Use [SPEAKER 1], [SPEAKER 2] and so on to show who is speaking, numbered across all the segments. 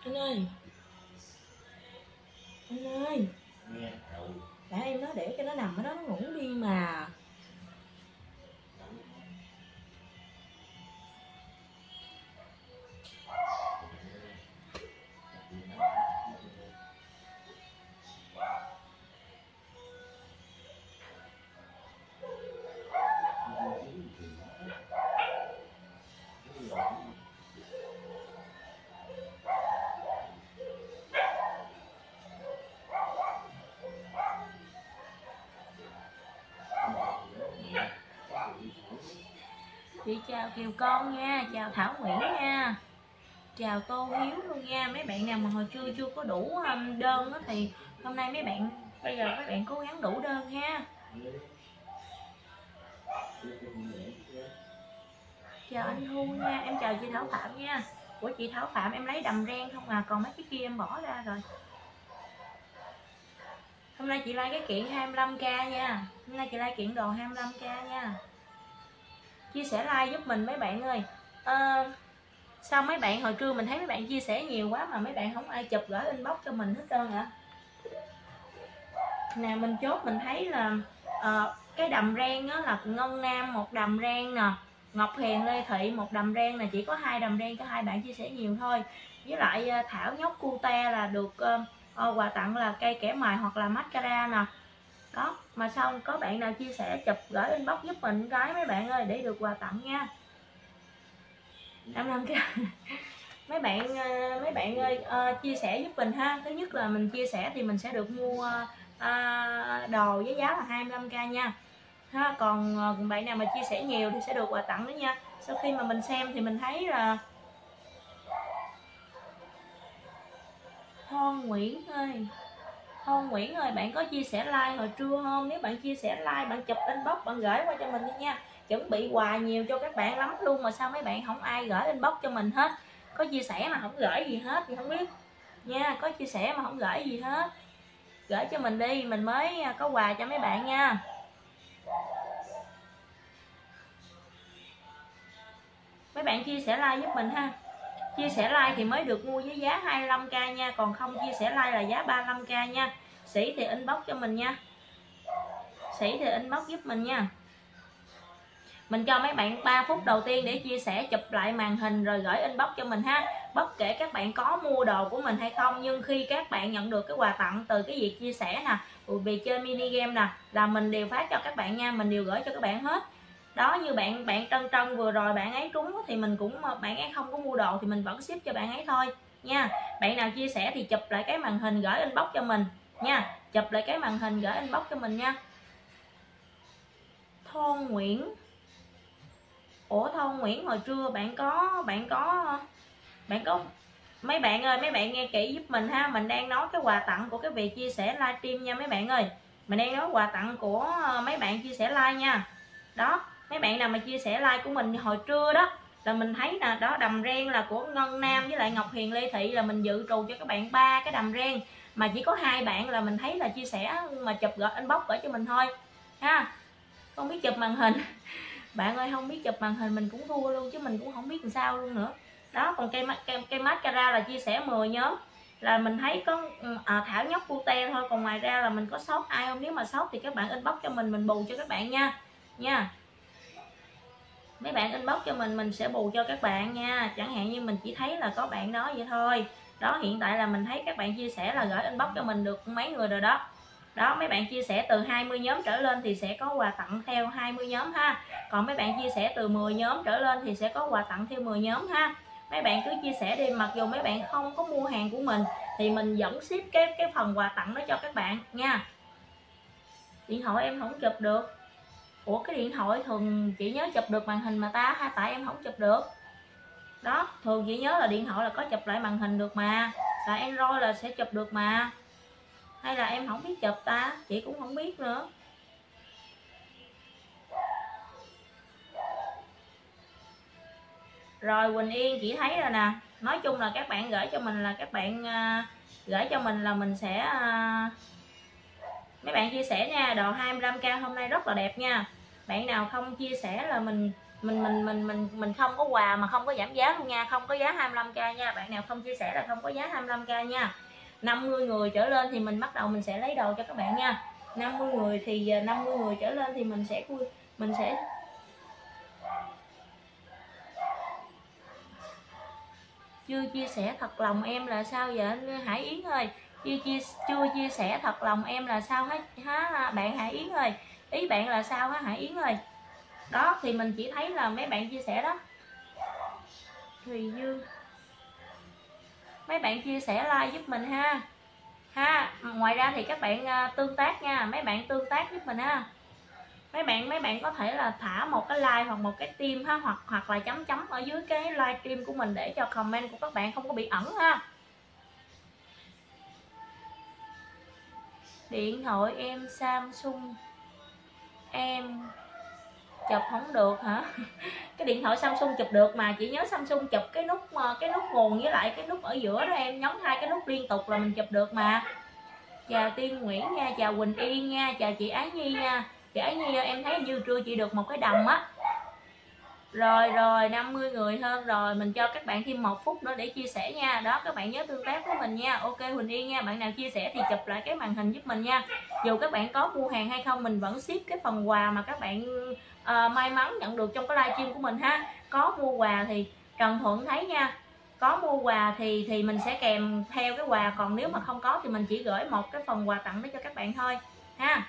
[SPEAKER 1] Anh ơi, anh ơi, đã em nói để cho nó nằm ở đó nó ngủ đi mà. Chị chào Kiều Con nha, chào Thảo Nguyễn nha, chào Tô Hiếu luôn nha. Mấy bạn nào mà hồi trưa chưa có đủ đơn thì hôm nay bây giờ mấy bạn cố gắng đủ đơn ha. Chào anh Thu nha, em chào chị Thảo Phạm nha. Của chị Thảo Phạm em lấy đầm ren không à, còn mấy cái kia em bỏ ra rồi. Hôm nay chị like cái kiện 25k nha. Hôm nay chị like kiện đồ 25k nha. Chia sẻ like giúp mình mấy bạn ơi. Sao mấy bạn hồi trưa mình thấy mấy bạn chia sẻ nhiều quá mà mấy bạn không ai chụp gửi inbox cho mình hết trơn ạ. Nè mình chốt mình thấy là cái đầm ren á là Ngân Nam một đầm ren nè, Ngọc Hiền Lê Thị một đầm ren nè, chỉ có 2 đầm ren cho 2 bạn chia sẻ nhiều thôi. Với lại Thảo nhóc cute là được quà tặng là cây kẻ mài hoặc là mascara nè. Đó, mà sao có bạn nào chia sẻ chụp gửi inbox giúp mình cái mấy bạn ơi để được quà tặng nha. Em làm cái mấy bạn ơi chia sẻ giúp mình ha. Thứ nhất là mình chia sẻ thì mình sẽ được mua đồ với giá là 25k nha ha. Còn bạn nào mà chia sẻ nhiều thì sẽ được quà tặng đó nha. Sau khi mà mình xem thì mình thấy là Thôn Nguyễn ơi, bạn có chia sẻ like hồi trưa không? Nếu bạn chia sẻ like, bạn chụp inbox, bạn gửi qua cho mình đi nha. Chuẩn bị quà nhiều cho các bạn lắm luôn mà sao mấy bạn không ai gửi inbox cho mình hết. Có chia sẻ mà không gửi gì hết thì không biết nha. Có chia sẻ mà không gửi gì hết, gửi cho mình đi, mình mới có quà cho mấy bạn nha. Mấy bạn chia sẻ like giúp mình ha. Chia sẻ like thì mới được mua với giá 25k nha, còn không chia sẻ like là giá 35k nha. Sĩ thì inbox cho mình nha. Sĩ thì inbox giúp mình nha. Mình cho mấy bạn 3 phút đầu tiên để chia sẻ, chụp lại màn hình rồi gửi inbox cho mình ha. Bất kể các bạn có mua đồ của mình hay không, nhưng khi các bạn nhận được cái quà tặng từ cái việc chia sẻ nè, việc chơi mini game nè, là mình đều phát cho các bạn nha, mình đều gửi cho các bạn hết. Đó, như bạn Trân Trân vừa rồi bạn ấy trúng thì mình cũng, bạn ấy không có mua đồ thì mình vẫn ship cho bạn ấy thôi nha. Bạn nào chia sẻ thì chụp lại cái màn hình gửi inbox cho mình nha. Chụp lại cái màn hình gửi inbox cho mình nha. Thôn Nguyễn. Ủa Thôn Nguyễn hồi trưa bạn có mấy bạn ơi, mấy bạn nghe kỹ giúp mình ha. Mình đang nói cái quà tặng của cái việc chia sẻ livestream nha mấy bạn ơi. Mình đang nói quà tặng của mấy bạn chia sẻ like nha. Đó, mấy bạn nào mà chia sẻ like của mình hồi trưa đó là mình thấy nè, đó đầm ren là của Ngân Nam với lại Ngọc Hiền Lê Thị, là mình dự trù cho các bạn 3 cái đầm ren, mà chỉ có 2 bạn là mình thấy là chia sẻ mà chụp gửi inbox gửi cho mình thôi ha. Không biết chụp màn hình bạn ơi, không biết chụp màn hình mình cũng thua luôn chứ mình cũng không biết làm sao luôn nữa. Đó, còn cây mascara là chia sẻ 10 nhóm là mình thấy có Thảo nhóc cute thôi, còn ngoài ra là mình có sót ai không? Nếu mà sót thì các bạn inbox cho mình bù cho các bạn nha. Mấy bạn inbox cho mình sẽ bù cho các bạn nha. Chẳng hạn như mình chỉ thấy là có bạn đó vậy thôi. Đó, hiện tại là mình thấy các bạn chia sẻ là gửi inbox cho mình được mấy người rồi đó. Đó, mấy bạn chia sẻ từ 20 nhóm trở lên thì sẽ có quà tặng theo 20 nhóm ha. Còn mấy bạn chia sẻ từ 10 nhóm trở lên thì sẽ có quà tặng theo 10 nhóm ha. Mấy bạn cứ chia sẻ đi, mặc dù mấy bạn không có mua hàng của mình thì mình vẫn ship cái phần quà tặng đó cho các bạn nha. Điện thoại em không chụp được. Ủa cái điện thoại thường chị nhớ chụp được màn hình mà ta, hay tại em không chụp được? Đó, thường chị nhớ là điện thoại là có chụp lại màn hình được mà. Xài Android là sẽ chụp được mà. Hay là em không biết chụp ta, chị cũng không biết nữa. Rồi Quỳnh Yên chị thấy rồi nè. Nói chung là các bạn gửi cho mình là các bạn gửi cho mình là mình sẽ mấy bạn chia sẻ nha. Đồ 25k hôm nay rất là đẹp nha. Bạn nào không chia sẻ là mình mình không có quà mà không có giảm giá luôn nha, không có giá 25k nha. Bạn nào không chia sẻ là không có giá 25k nha. 50 người trở lên thì mình bắt đầu mình sẽ lấy đồ cho các bạn nha. 50 người thì 50 người trở lên thì mình sẽ chưa chia sẻ thật lòng em là sao vậy anh Hải Yến ơi? Chưa chia sẻ thật lòng em là sao hả bạn Hải Yến ơi? Ý bạn là sao hả Hải Yến ơi? Đó thì mình chỉ thấy là mấy bạn chia sẻ đó. Thùy Dương, mấy bạn chia sẻ like giúp mình ha. Ngoài ra thì các bạn tương tác nha, mấy bạn tương tác giúp mình ha. Mấy bạn có thể là thả một cái like hoặc một cái tim ha, hoặc là chấm chấm ở dưới cái livestream của mình để cho comment của các bạn không có bị ẩn ha. Điện thoại em Samsung em chụp không được hả? Cái điện thoại Samsung chụp được mà, chỉ nhớ Samsung chụp cái nút nguồn với lại cái nút ở giữa đó em, nhấn hai cái nút liên tục là mình chụp được mà. Chào Tiên Nguyễn nha, chào Quỳnh Yên nha, chào chị Ái Nhi nha. Chị Ái Nhi em thấy như trưa chị được một cái đồng á. Rồi 50 người hơn rồi, mình cho các bạn thêm 1 phút nữa để chia sẻ nha. Đó các bạn nhớ tương tác với mình nha. Ok Huỳnh Yên nha, bạn nào chia sẻ thì chụp lại cái màn hình giúp mình nha. Dù các bạn có mua hàng hay không, mình vẫn ship cái phần quà mà các bạn may mắn nhận được trong cái livestream của mình ha. Có mua quà thì Trần Thuận thấy nha, có mua quà thì mình sẽ kèm theo cái quà, còn nếu mà không có thì mình chỉ gửi một cái phần quà tặng đó cho các bạn thôi ha.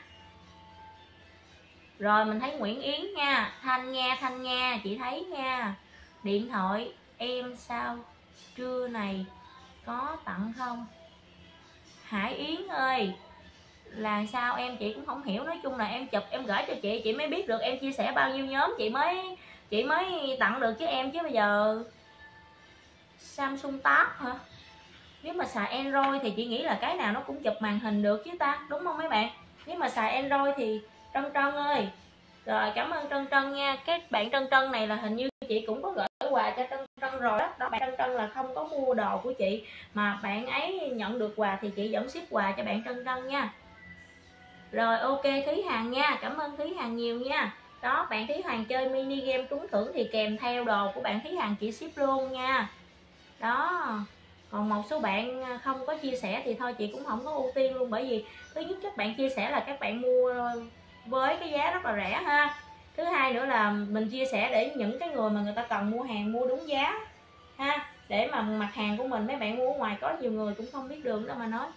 [SPEAKER 1] Rồi mình thấy Nguyễn Yến nha, Thanh Nga chị thấy nha. Điện thoại em sao trưa này có tặng không? Hải Yến ơi, là sao em chị cũng không hiểu. Nói chung là em chụp em gửi cho chị mới biết được em chia sẻ bao nhiêu nhóm chị mới tặng được chứ em, chứ bây giờ Samsung Tab hả? Nếu mà xài Android thì chị nghĩ là cái nào nó cũng chụp màn hình được chứ ta, đúng không mấy bạn? Nếu mà xài Android thì Trân Trân ơi. Rồi cảm ơn Trân Trân nha. Các bạn Trân Trân này là hình như chị cũng có gửi quà cho Trân Trân rồi đó. Đó bạn Trân Trân là không có mua đồ của chị mà bạn ấy nhận được quà thì chị vẫn ship quà cho bạn Trân Trân nha. Rồi ok Thúy Hằng nha, cảm ơn Thúy Hằng nhiều nha. Đó bạn Thúy Hằng chơi mini game trúng thưởng thì kèm theo đồ của bạn Thúy Hằng chị ship luôn nha. Đó. Còn một số bạn không có chia sẻ thì thôi chị cũng không có ưu tiên luôn, bởi vì thứ nhất các bạn chia sẻ là các bạn mua với cái giá rất là rẻ ha. Thứ hai nữa là mình chia sẻ để những cái người mà người ta cần mua hàng mua đúng giá ha, để mà mặt hàng của mình mấy bạn mua ở ngoài có nhiều người cũng không biết đường đâu mà nói.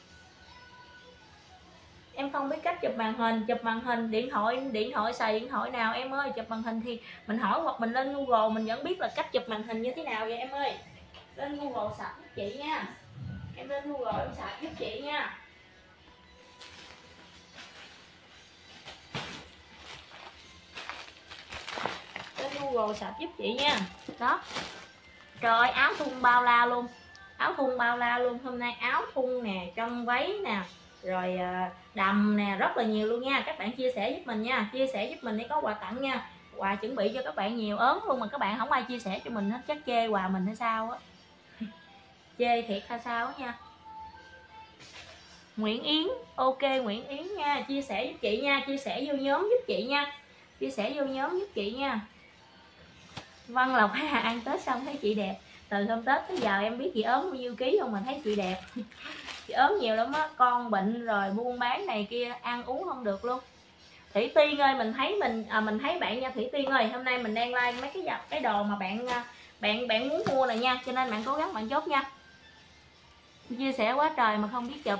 [SPEAKER 1] Em không biết cách chụp màn hình điện thoại xài điện thoại nào em ơi. Chụp màn hình thì mình hỏi hoặc mình lên Google mình vẫn biết là cách chụp màn hình như thế nào vậy em ơi. Lên Google sạch giúp chị nha, em lên Google em sạch giúp chị nha. Lên Google sạch giúp chị nha. Đó. Trời ơi, áo thun bao la luôn, áo thun bao la luôn. Hôm nay áo thun nè, trong váy nè, rồi đầm nè, rất là nhiều luôn nha. Các bạn chia sẻ giúp mình nha, chia sẻ giúp mình để có quà tặng nha. Quà chuẩn bị cho các bạn nhiều ớn luôn mà các bạn không ai chia sẻ cho mình hết, chắc chê quà mình hay sao á. Chê thiệt hay sao á nha. Nguyễn Yến, ok Nguyễn Yến nha, chia sẻ giúp chị nha, chia sẻ vô nhóm giúp chị nha, chia sẻ vô nhóm giúp chị nha. Văn Lộc Hà ăn Tết xong thấy chị đẹp. Từ hôm Tết tới giờ em biết chị ốm bao nhiêu ký không mà thấy chị đẹp. Chị ốm nhiều lắm á, con bệnh rồi buôn bán này kia, ăn uống không được luôn. Thủy Tiên ơi, mình thấy bạn nha Thủy Tiên ơi, hôm nay mình đang like mấy cái đồ mà bạn muốn mua này nha, cho nên bạn cố gắng bạn chốt nha. Chia sẻ quá trời mà không biết chụp.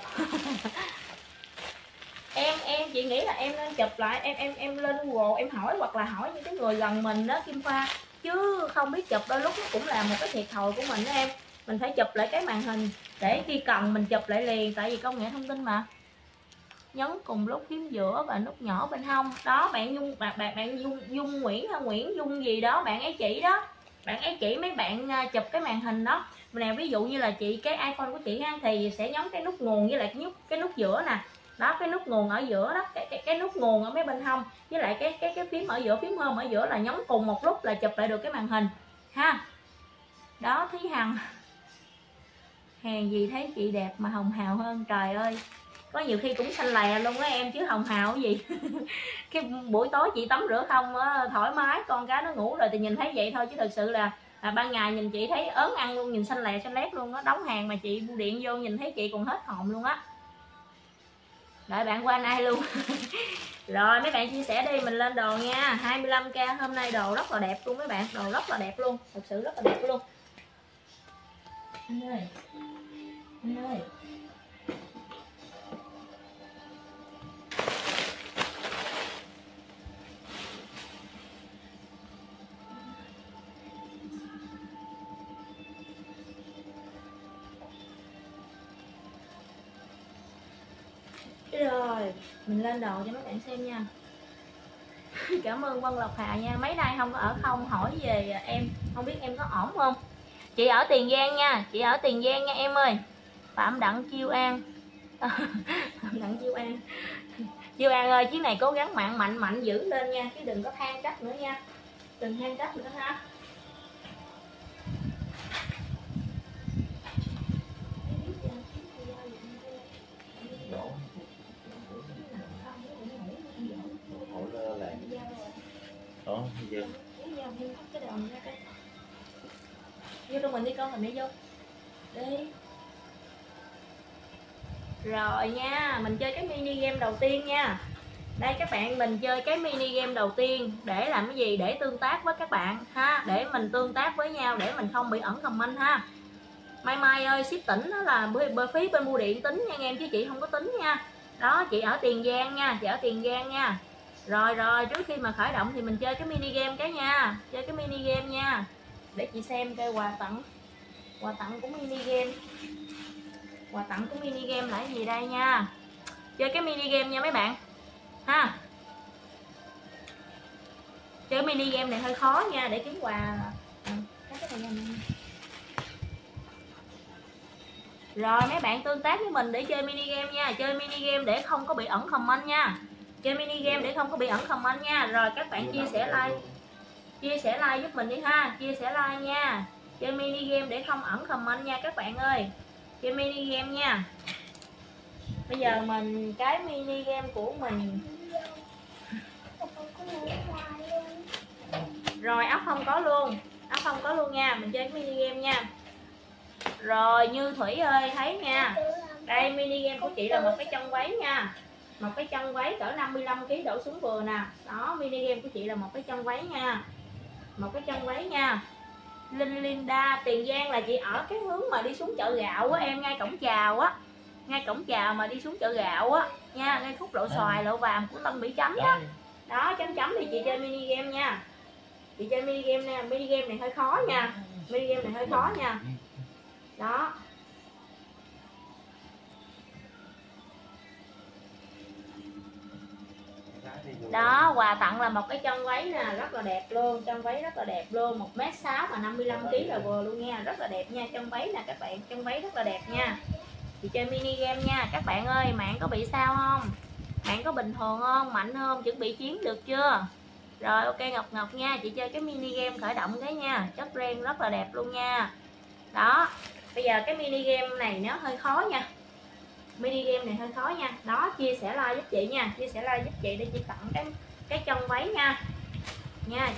[SPEAKER 1] em chị nghĩ là em nên chụp lại, em lên Google em hỏi hoặc là hỏi những cái người gần mình đó Kim Khoa, chứ không biết chụp đôi lúc nó cũng là một cái thiệt thòi của mình đó em. Mình phải chụp lại cái màn hình để khi cần mình chụp lại liền, tại vì công nghệ thông tin mà. Nhấn cùng lúc phím giữa và nút nhỏ bên hông. Đó bạn Dung Nguyễn hay Nguyễn Dung gì đó, bạn ấy chỉ đó, bạn ấy chỉ mấy bạn chụp cái màn hình đó nè. Ví dụ như là chị cái iPhone của chị ha, thì sẽ nhấn cái nút nguồn với lại cái nút giữa nè. Đó cái nút nguồn ở giữa đó, cái nút nguồn ở mấy bên hông với lại cái phím ở giữa, phím home ở giữa là nhấn cùng một lúc là chụp lại được cái màn hình ha. Đó Thúy Hằng, hèn gì thấy chị đẹp mà hồng hào hơn, trời ơi. có nhiều khi cũng xanh lè luôn á em, chứ hồng hào cái gì. Cái buổi tối chị tắm rửa không á, thoải mái, con cá nó ngủ rồi thì nhìn thấy vậy thôi, chứ thực sự là ban ngày nhìn chị thấy ớn ăn luôn, nhìn xanh lè xanh lét luôn á. Đóng hàng mà chị bưu điện vô nhìn thấy chị còn hết hồn luôn á. Đợi bạn qua nay luôn. Rồi mấy bạn chia sẻ đi, mình lên đồ nha. 25k hôm nay đồ rất là đẹp luôn mấy bạn, đồ rất là đẹp luôn, thật sự rất là đẹp luôn. Anh ơi, anh ơi. Rồi mình lên đồ cho mấy bạn xem nha. Cảm ơn Vân Lộc Hà nha. Mấy nay không có ở không hỏi về em, không biết em có ổn không. Chị ở Tiền Giang nha, chị ở Tiền Giang nha em ơi. Phạm Đặng Chiêu An. Phạm Đặng Chiêu An. Chiêu An ơi, chiếc này cố gắng mạnh mạnh giữ lên nha, chứ đừng có than trách nữa nha, đừng than trách nữa ha.
[SPEAKER 2] Đó, giờ
[SPEAKER 1] vô trong mình đi con, mình đi vô đi. Rồi nha, mình chơi cái mini game đầu tiên nha. Đây các bạn, mình chơi cái mini game đầu tiên để làm cái gì? Để tương tác với các bạn ha, để mình tương tác với nhau, để mình không bị ẩn comment ha. Mai Mai ơi, ship tỉnh đó là phí bên bưu điện tính nha em, chứ chị không có tính nha. Đó, chị ở Tiền Giang nha, chị ở Tiền Giang nha. Rồi trước khi mà khởi động thì mình chơi cái mini game cái nha, chơi cái mini game nha, để chị xem cái quà tặng của mini game. Quà tặng của mini game là cái gì đây nha. Chơi cái mini game nha mấy bạn ha. Chơi mini game này hơi khó nha, để kiếm quà. Rồi mấy bạn tương tác với mình để chơi mini game nha, chơi mini game để không có bị ẩn comment nha, chơi mini game để không có bị ẩn comment nha. Rồi các bạn chia sẻ like giúp mình đi ha, chia sẻ like nha. Chơi mini game để không ẩn comment nha các bạn ơi, chơi mini game nha. Bây giờ mình cái mini game của mình rồi, ốc không có luôn, ốc không có luôn nha, mình chơi cái mini game nha. Rồi Như Thủy ơi thấy nha, đây mini game của chị là một cái chân váy nha, một cái chân váy cỡ 55kg đổ xuống vừa nè. Đó, mini game của chị là một cái chân váy nha, một cái chân váy nha. Linda, Tiền Giang là chị ở cái hướng mà đi xuống chợ gạo á em, ngay cổng chào á, ngay cổng chào mà đi xuống chợ gạo á nha, ngay khúc lộ xoài lộ vàm của Tân Mỹ Chánh đó. Đó, chấm thì chị chơi mini game nha, chị chơi mini game nè. Mini game này hơi khó nha, mini game này hơi khó nha. Đó, đó, quà tặng là một cái chân váy nè, rất là đẹp luôn, chân váy rất là đẹp luôn, 1m6 mà 55kg là vừa luôn nha, rất là đẹp nha, chân váy nè các bạn, chân váy rất là đẹp nha. Chị chơi mini game nha các bạn ơi. Mạng có bị sao không, mạng có bình thường không, mạnh không, chuẩn bị chiến được chưa? Rồi ok Ngọc nha, chị chơi cái mini game khởi động cái nha, chất ren rất là đẹp luôn nha. Đó, bây giờ cái mini game này nó hơi khó nha, mini game này hơi khó nha. Đó, chia sẻ like giúp chị nha, chia sẻ like giúp chị để chị tặng cái chân váy nha nha.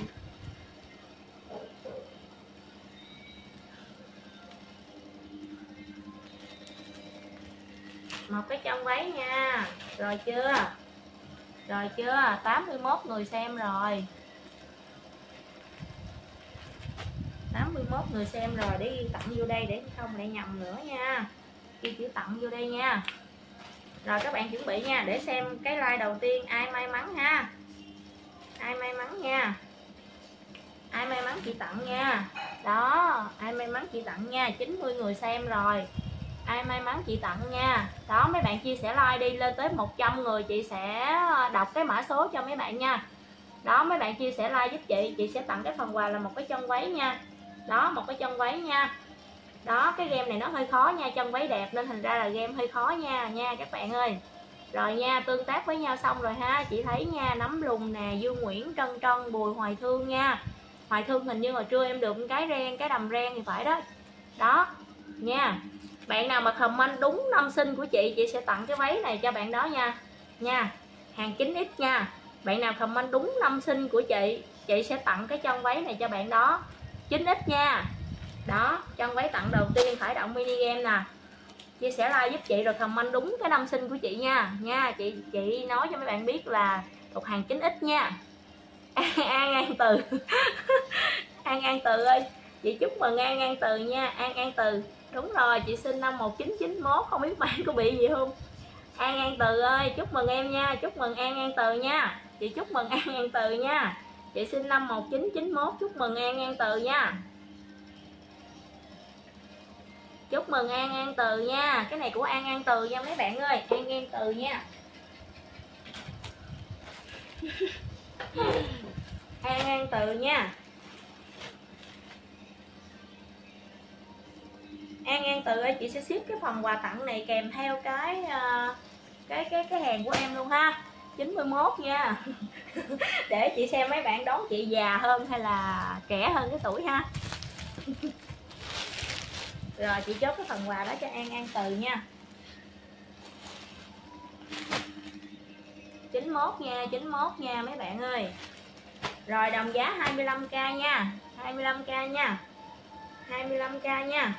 [SPEAKER 1] Một cái chân váy nha. Rồi chưa, rồi chưa, 81 người xem rồi, 81 người xem rồi, để ghi tặng vô đây để không lại nhầm nữa nha, ghi chữ tặng vô đây nha. Rồi các bạn chuẩn bị nha, để xem cái like đầu tiên ai may mắn ha, ai may mắn nha, ai may mắn chị tặng nha. Đó, ai may mắn chị tặng nha, 90 người xem rồi, ai may mắn chị tặng nha. Đó, mấy bạn chia sẻ like đi, lên tới 100 người chị sẽ đọc cái mã số cho mấy bạn nha. Đó, mấy bạn chia sẻ like giúp chị sẽ tặng cái phần quà là một cái chân váy nha. Đó, một cái chân váy nha. Đó, cái game này nó hơi khó nha, chân váy đẹp nên thành ra là game hơi khó nha các bạn ơi. Rồi nha, tương tác với nhau xong rồi ha, chị thấy nha, Nấm Lùng nè, Dương Nguyễn, Trân, Bùi Hoài Thương nha. Hoài Thương hình như hồi trưa em được cái ren, cái đầm ren thì phải đó. Đó nha. Bạn nào mà comment đúng năm sinh của chị sẽ tặng cái váy này cho bạn đó nha. Hàng 9X nha. Bạn nào comment đúng năm sinh của chị sẽ tặng cái chân váy này cho bạn đó 9X nha. Đó, chân váy tặng đầu tiên khởi động mini game nè. Chia sẻ like giúp chị rồi comment đúng cái năm sinh của chị nha. Chị nói cho mấy bạn biết là thuộc hàng 9X nha. An Từ An Từ ơi, chị chúc mừng An Từ nha. An Từ, đúng rồi, chị sinh năm 1991, không biết bạn có bị gì không. An Từ ơi, chúc mừng em nha, chúc mừng An Từ nha. Chị chúc mừng An Từ nha. Chị sinh năm 1991, chúc mừng An Từ nha. Chúc mừng An Từ nha. Cái này của An Từ nha mấy bạn ơi, An Từ nha. An Từ nha. An Từ ơi, chị sẽ ship cái phần quà tặng này kèm theo cái hàng của em luôn ha. 91 nha. Để chị xem mấy bạn đón chị già hơn hay là trẻ hơn cái tuổi ha. Rồi chị chốt cái phần quà đó cho An Từ nha. 91 nha, 91 nha mấy bạn ơi. Rồi đồng giá 25k nha, 25k nha. 25k nha.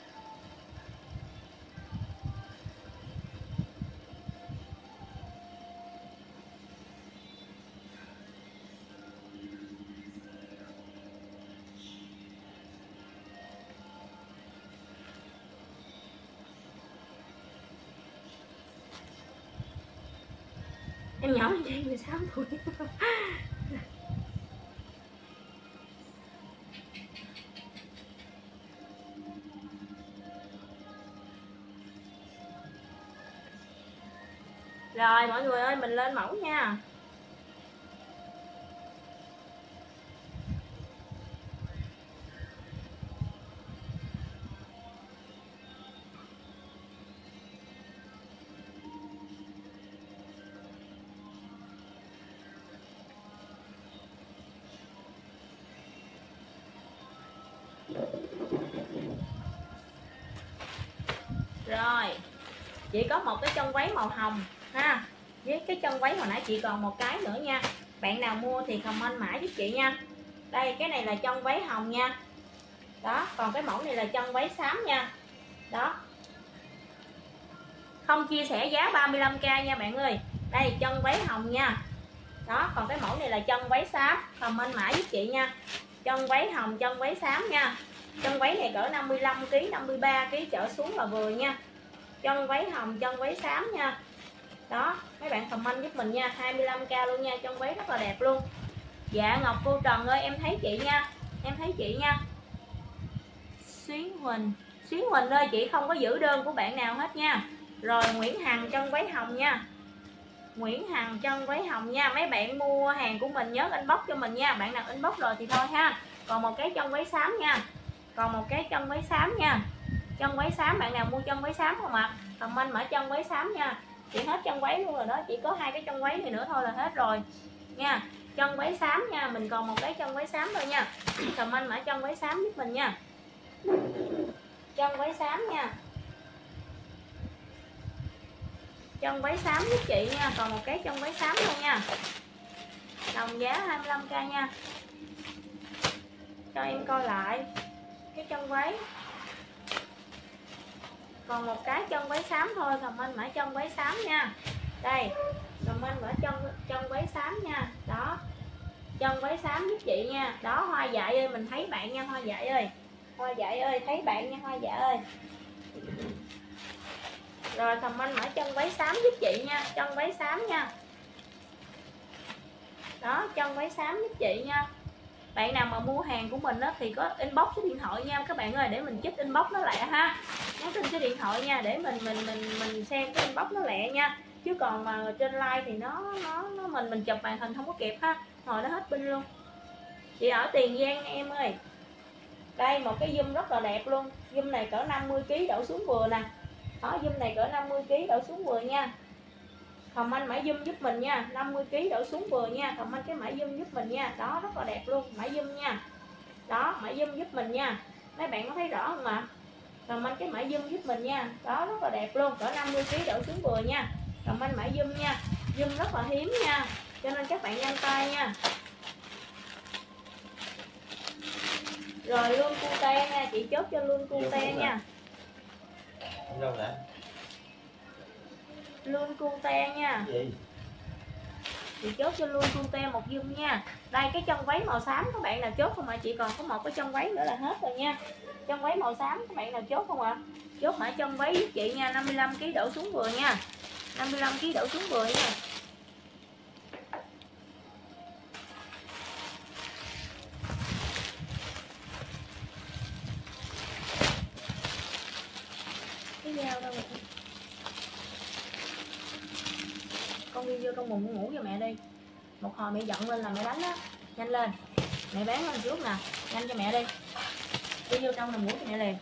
[SPEAKER 1] Em nhỏ hơn chị 16 tuổi. Rồi mọi người ơi, mình lên mẫu nha. Rồi chị có một cái chân váy màu hồng ha, với cái chân váy hồi nãy chị còn một cái nữa nha. Bạn nào mua thì comment mã giúp chị nha. Đây, cái này là chân váy hồng nha. Đó, còn cái mẫu này là chân váy xám nha. Đó, không chia sẻ giá 35k nha bạn ơi. Đây, chân váy hồng nha. Đó, còn cái mẫu này là chân váy xám, comment mã giúp chị nha. Chân váy hồng, chân váy xám nha. Chân váy này cỡ 55kg, 53kg trở xuống là vừa nha. Chân váy hồng, chân váy xám nha. Đó, mấy bạn comment giúp mình nha, 25k luôn nha, chân váy rất là đẹp luôn. Dạ Ngọc Cô Trần ơi, em thấy chị nha. Em thấy chị nha. Xuyến Huỳnh ơi, chị không có giữ đơn của bạn nào hết nha. Rồi Nguyễn Hằng chân váy hồng nha. Nguyễn Hằng chân váy hồng nha. Mấy bạn mua hàng của mình nhớ inbox cho mình nha. Bạn nào inbox rồi thì thôi ha. Còn một cái chân váy xám nha. Còn một cái chân váy xám nha. Chân váy xám, bạn nào mua chân váy xám không ạ? Comment mở chân váy xám nha. Chị hết chân váy luôn rồi đó, chỉ có hai cái chân váy này nữa thôi là hết rồi nha. Chân váy xám nha, mình còn một cái chân váy xám thôi nha. Comment mở chân váy xám giúp mình nha. Chân váy xám nha. Chân váy xám giúp chị nha, còn một cái chân váy xám thôi nha. Đồng giá 25k nha. Cho em coi lại cái chân váy. Còn một cái chân váy xám thôi, comment mở chân váy xám nha. Đây, comment mở chân váy xám nha. Đó, chân váy xám giúp chị nha. Đó, Hoa Dại ơi, mình thấy bạn nha Hoa Dại ơi. Hoa Dại ơi, thấy bạn nha Hoa Dại ơi. Rồi comment mở chân váy xám giúp chị nha, chân váy xám nha. Đó, chân váy xám giúp chị nha. Bạn nào mà mua hàng của mình đó thì có inbox số điện thoại nha các bạn ơi, để mình chích inbox nó lẹ ha. Nhắn tin số điện thoại nha, để mình xem cái inbox nó lẹ nha. Chứ còn mà trên like thì nó mình chụp màn hình không có kịp ha, hồi nó hết pin luôn. Chị ở Tiền Giang em ơi. Đây một cái zoom rất là đẹp luôn. Zoom này cỡ 50kg đổ xuống vừa nè. Đó, zoom này cỡ 50kg đổ xuống vừa nha. Comment mã zoom giúp mình nha, 50kg đổ xuống vừa nha. Comment cái mã zoom giúp mình nha. Đó, rất là đẹp luôn, mã zoom nha. Đó, mã zoom giúp mình nha. Mấy bạn có thấy rõ không ạ? comment cái mã zoom giúp mình nha. Đó, rất là đẹp luôn, cỡ 50 kg đổ xuống vừa nha. Comment mã zoom nha, zoom rất là hiếm nha, cho nên các bạn nhanh tay nha. Rồi luôn cute nha, chị chốt cho luôn cute nha.
[SPEAKER 2] Đâu nè?
[SPEAKER 1] Luôn cute nha. Chị chốt cho luôn cute một zoom nha. Đây cái chân váy màu xám các bạn nào chốt không ạ? Chị còn có một cái chân váy nữa là hết rồi nha. Chân váy màu xám các bạn nào chốt không ạ? Chốt mã chân váy giúp chị nha, 55 kg đổ xuống vừa nha. 55 kg đổ xuống vừa nha. Cái dao đâu rồi? Con đi vô trong buồng ngủ cho mẹ đi. Một hồi mẹ giận lên là mẹ đánh á. Nhanh lên. Mẹ bán lên trước nè, nhanh cho mẹ đi. Đi vô trong nằm ngủ cho mẹ liền.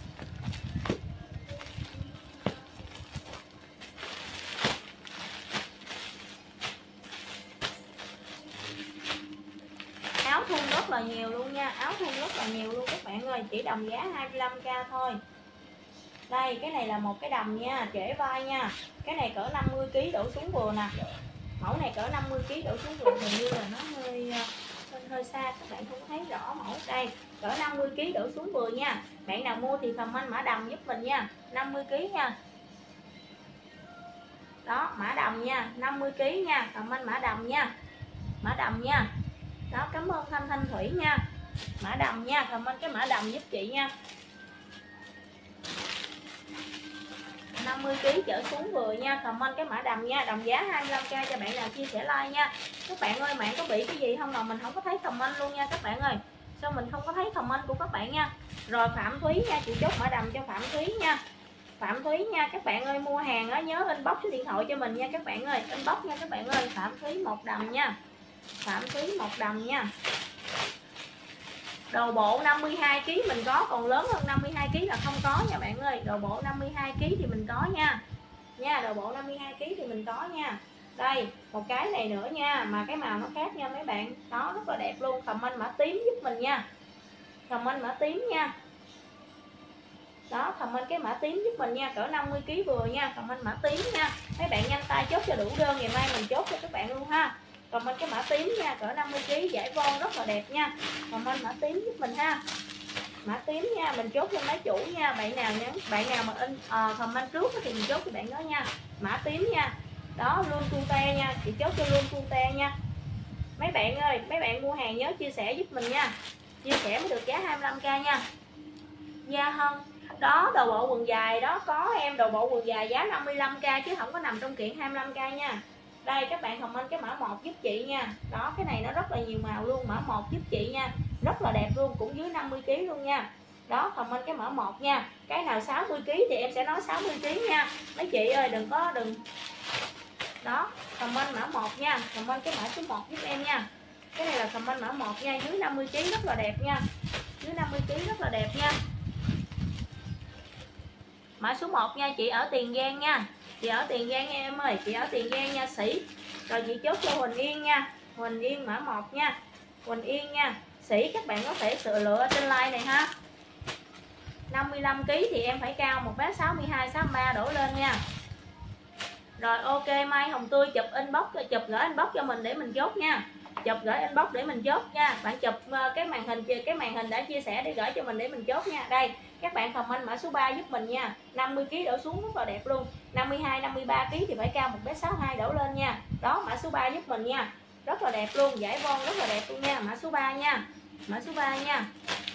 [SPEAKER 1] Áo thun rất là nhiều luôn nha, áo thun rất là nhiều luôn các bạn ơi, chỉ đồng giá 25k thôi. Đây, cái này là một cái đầm nha, trễ vai nha. Cái này cỡ 50 kg đổ xuống vừa nè. Mẫu này cỡ 50 kg đổ xuống vừa, hình như là nó hơi xa, các bạn không thấy rõ mẫu. Đây, cỡ 50 kg đổ xuống vừa nha. Bạn nào mua thì comment mã đầm giúp mình nha, 50 kg nha. Đó, mã đầm nha, 50 kg nha, comment mã đầm nha. Mã đầm nha. Đó, cảm ơn Thanh Thủy nha. Mã đầm nha, comment cái mã đầm giúp chị nha. 50 kg trở xuống vừa nha, comment cái mã đầm nha, đồng giá 25k cho bạn nào chia sẻ like nha. Các bạn ơi, mạng có bị cái gì không mà mình không có thấy comment luôn nha các bạn ơi. Sao mình không có thấy comment của các bạn nha. Rồi Phạm Thúy nha, chị chốt mã đầm cho Phạm Thúy nha. Phạm Thúy nha, các bạn ơi mua hàng á nhớ inbox số điện thoại cho mình nha các bạn ơi, inbox nha các bạn ơi. Phạm Thúy một đầm nha. Phạm Thúy một đầm nha. Đồ bộ 52 kg mình có, còn lớn hơn 52 kg là không có nha bạn ơi. Đồ bộ 52 kg thì mình có nha. Nha, đồ bộ 52 kg thì mình có nha. Đây, một cái này nữa nha, mà cái màu nó khác nha mấy bạn. Đó, rất là đẹp luôn. Comment mã tím giúp mình nha. Comment mã tím nha. Đó, comment cái mã tím giúp mình nha, cỡ 50 kg vừa nha. Comment mã tím nha. Mấy bạn nhanh tay chốt cho đủ đơn, ngày mai mình chốt cho các bạn luôn ha. Comment cái mã tím nha, cỡ 50 kg giải von rất là đẹp nha. Comment mã tím giúp mình ha. Mã tím nha, mình chốt cho mấy chủ nha. Bạn nào mà comment trước thì mình chốt cho bạn đó nha. Mã tím nha. Đó, luôn cute nha, chị chốt cho luôn cute nha. Mấy bạn ơi, mấy bạn mua hàng nhớ chia sẻ giúp mình nha. Chia sẻ mới được giá 25k nha. Dạ không. Đó, đồ bộ quần dài đó có em, đồ bộ quần dài giá 55k chứ không có nằm trong kiện 25k nha. Đây các bạn comment cái mã 1 giúp chị nha. Đó, cái này nó rất là nhiều màu luôn, mã 1 giúp chị nha. Rất là đẹp luôn, cũng dưới 50 kg luôn nha. Đó, comment cái mã 1 nha. Cái nào 60 kg thì em sẽ nói 60 kg nha. Mấy chị ơi đừng. Đó, comment mã 1 nha. Comment cái mã số 1 giúp em nha. Cái này là comment mã 1 nha, dưới 50 kg rất là đẹp nha. Dưới 50 kg rất là đẹp nha. Mã số 1 nha, chị ở Tiền Giang nha. Chị ở Tiền Giang nha em ơi, chị ở Tiền Giang nha Sĩ. Rồi chị chốt cho Huỳnh Yên nha. Huỳnh Yên mã 1 nha. Huỳnh Yên nha. Sĩ các bạn có thể sự lựa trên like này ha. 55 kg thì em phải cao 1m62 63 đổ lên nha. Rồi ok, Mai Hồng Tươi chụp inbox, chụp gửi inbox cho mình để mình chốt nha. Chụp gửi inbox để mình chốt nha. Bạn chụp cái màn hình đã chia sẻ để gửi cho mình để mình chốt nha. Đây, các bạn comment mã số 3 giúp mình nha. 50 kg đổ xuống rất là đẹp luôn. 52 53 kg thì phải cao 1m62 đổ lên nha. Đó, mã số 3 giúp mình nha. Rất là đẹp luôn, giải von rất là đẹp luôn nha. Mã số 3 nha. Mã số 3 nha.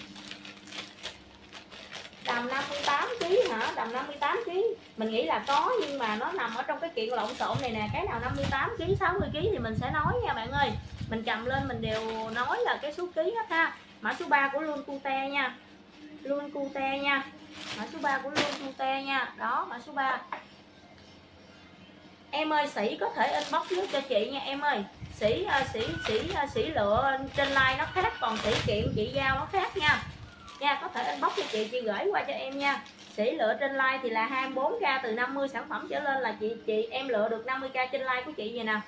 [SPEAKER 1] Đầm 58 kg hả? Đầm 58 kg mình nghĩ là có, nhưng mà nó nằm ở trong cái kiện lộn xộn này nè. Cái nào 58 kg 60 kg thì mình sẽ nói nha bạn ơi. Mình cầm lên mình đều nói là cái số ký hết ha. Mã số 3 của Luôn Cute nha. Luôn Cute nha. Mã số 3 của Luôn Cute nha. Đó, mã số 3. Em ơi, Sĩ có thể inbox giúp cho chị nha em ơi. Sĩ lựa trên like nó khác, còn Sĩ kiện chị giao nó khác nha. Nha, có thể inbox cho chị gửi qua cho em nha. Sĩ lựa trên like thì là 24k, từ 50 sản phẩm trở lên là em lựa được 50k trên like của chị vậy nè.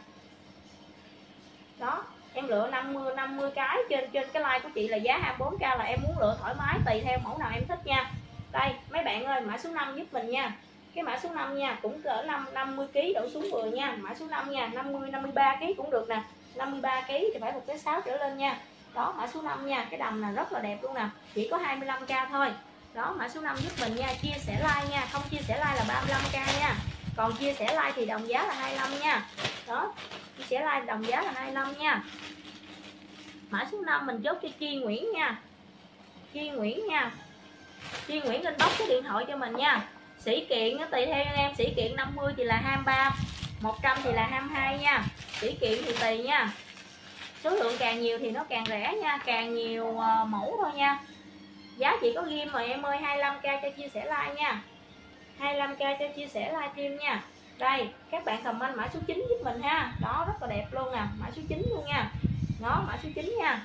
[SPEAKER 1] Đó, em lựa 50 cái trên cái like của chị là giá 24k, là em muốn lựa thoải mái tùy theo mẫu nào em thích nha. Đây mấy bạn ơi, mã số 5 giúp mình nha. Cái mã số 5 nha, cũng cỡ 50 kg đổ xuống vừa nha. Mã số 5 nha, 53 kg cũng được nè. 53 kg thì phải một cái 6 trở lên nha. Đó, mã số 5 nha, cái đầm là rất là đẹp luôn nè. Chỉ có 25k thôi. Đó, mã số 5 giúp mình nha, chia sẻ like nha, không chia sẻ like là 35k nha. Còn chia sẻ like thì đồng giá là 25 nha. Đó, chia sẻ like đồng giá là 25 nha. Mã số 5 mình chốt cho Chi Nguyễn nha. Chi Nguyễn nha. Chi Nguyễn inbox số điện thoại cho mình nha. Sĩ kiện tùy theo em, sĩ kiện 50 thì là 23, 100 thì là 22 nha. Sĩ kiện thì tùy nha. Số lượng càng nhiều thì nó càng rẻ nha, càng nhiều mẫu thôi nha. Giá chỉ có ghim mà em ơi, 25k cho chia sẻ like nha. 25k cho chia sẻ live stream nha. Đây, các bạn comment mã số 9 giúp mình ha. Đó, rất là đẹp luôn nè, mã số 9 luôn nha. Đó, mã số 9 nha.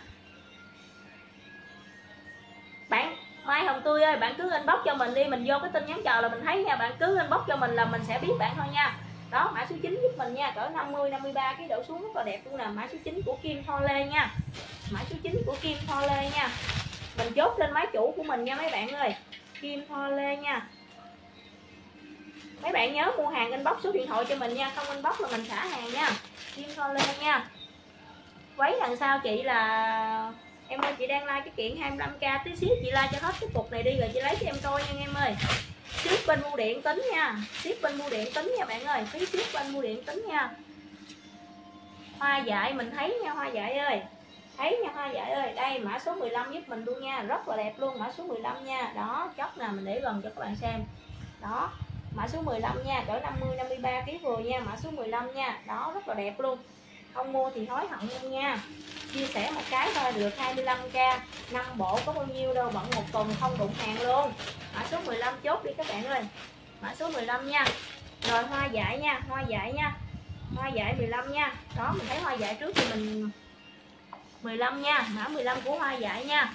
[SPEAKER 1] Bạn Mai Hồng Tươi ơi, bạn cứ inbox cho mình đi, mình vô cái tin nhắn chờ là mình thấy nha. Bạn cứ inbox cho mình là mình sẽ biết bạn thôi nha. Đó, mã số 9 giúp mình nha, cỡ 50 53 cái đổ xuống rất là đẹp luôn nè. Mã số 9 của Kim Tho Lê nha. Mã số 9 của Kim Tho Lê nha. Mình chốt lên máy chủ của mình nha mấy bạn ơi. Kim Tho Lê nha. Mấy bạn nhớ mua hàng inbox số điện thoại cho mình nha, không inbox là mình xả hàng nha. Kim Tho Lê nha. Váy đằng sau chị là em ơi, chị đang like cái kiện 25k, tí xíu chị like cho hết cái cục này đi rồi chị lấy cho em coi nha em ơi. Ship bên bưu điện tính nha, ship bên bưu điện tính nha bạn ơi, phí ship bên bưu điện tính nha. Hoa dại mình thấy nha, hoa dại ơi, thấy nha hoa dại ơi. Đây mã số 15 giúp mình luôn nha, rất là đẹp luôn, mã số 15 nha. Đó, chốc nè, mình để gần cho các bạn xem. Đó, mã số 15 nha, cỡ 50 53 kg vừa nha, mã số 15 nha. Đó, rất là đẹp luôn. Không mua thì hối hận luôn nha. Chia sẻ một cái thôi được 25k, 5 bộ có bao nhiêu đâu, bận một tuần không đụng hàng luôn. Mã số 15 chốt đi các bạn ơi. Mã số 15 nha. Rồi hoa dại nha, hoa dại nha. Hoa dại 15 nha. Đó, mình thấy hoa dại trước thì mình 15 nha, mã 15 của hoa dại nha.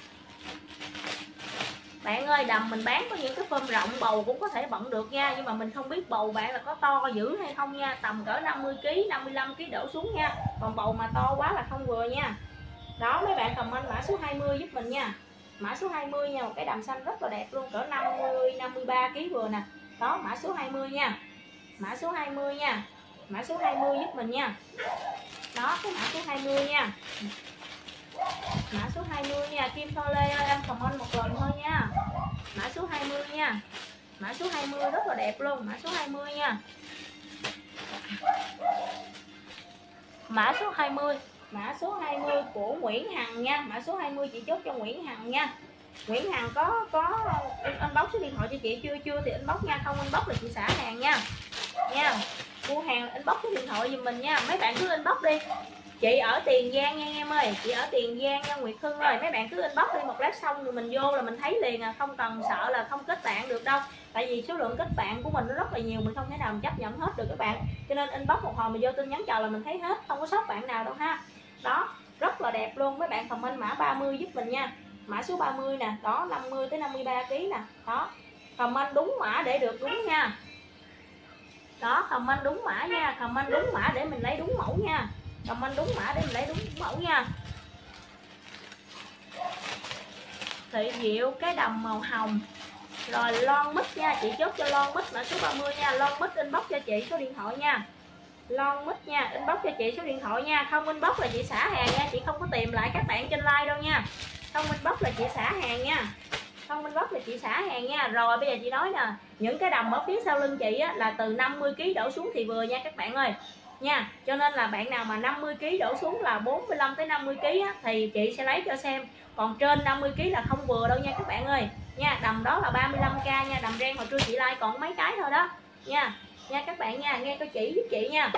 [SPEAKER 1] Bạn ơi, đầm mình bán có những cái phơm rộng, bầu cũng có thể bận được nha, nhưng mà mình không biết bầu bạn là có to dữ hay không nha. Tầm cỡ 50 kg, 55 kg đổ xuống nha. Còn bầu mà to quá là không vừa nha. Đó, mấy bạn comment mã số 20 giúp mình nha. Mã số 20 nha, một cái đầm xanh rất là đẹp luôn, cỡ 50 53 kg vừa nè. Đó, mã số 20 nha. Mã số 20 nha. Mã số 20 giúp mình nha. Đó, cái mã số 20 nha. Mã số 20 nha. Kim Tho Lê ơi, em comment một lần thôi nha. Mã số 20 nha. Mã số 20 rất là đẹp luôn, mã số 20 nha. Mã số 20, mã số 20 của Nguyễn Hằng nha. Mã số 20 chị chốt cho Nguyễn Hằng nha. Nguyễn Hằng có inbox số điện thoại cho chị chưa thì inbox nha, không inbox là chị xả hàng nha. Nha. Mua hàng inbox số điện thoại giùm mình nha. Mấy bạn cứ inbox đi. Chị ở Tiền Giang nha em ơi, chị ở Tiền Giang nha Nguyệt Hưng ơi. Mấy bạn cứ inbox đi, một lát xong rồi mình vô là mình thấy liền à, không cần sợ là không kết bạn được đâu. Tại vì số lượng kết bạn của mình nó rất là nhiều, mình không thể nào chấp nhận hết được các bạn. Cho nên inbox một hồi mình vô tin nhắn chờ là mình thấy hết, không có sót bạn nào đâu ha. Đó, rất là đẹp luôn. Mấy bạn comment mã 30 giúp mình nha. Mã số 30 nè, đó 50 tới 53 kg nè. Đó, comment đúng mã để được đúng nha. Đó, comment đúng mã nha, comment đúng mã để mình lấy đúng mẫu nha. Comment đúng mã để mình lấy đúng mẫu nha. Thị Diệu cái đầm màu hồng. Rồi lon mít nha, chị chốt cho lon mít mã số 30 nha. Lon mít inbox cho chị số điện thoại nha. Lon mít nha, inbox cho chị số điện thoại nha. Không inbox là chị xả hàng nha, chị không có tìm lại các bạn trên like đâu nha. Không inbox là chị xả hàng nha. Không inbox là chị xả hàng nha. Rồi bây giờ chị nói nè, những cái đầm ở phía sau lưng chị á, là từ 50 kg đổ xuống thì vừa nha các bạn ơi nha. Cho nên là bạn nào mà 50 kg đổ xuống là 45 tới 50 kg á, thì chị sẽ lấy cho xem. Còn trên 50 kg là không vừa đâu nha các bạn ơi nha. Đầm đó là 35k nha, đầm ren hồi trưa chị like còn mấy cái thôi đó nha. Nha các bạn nha, nghe cô chỉ giúp chị nha.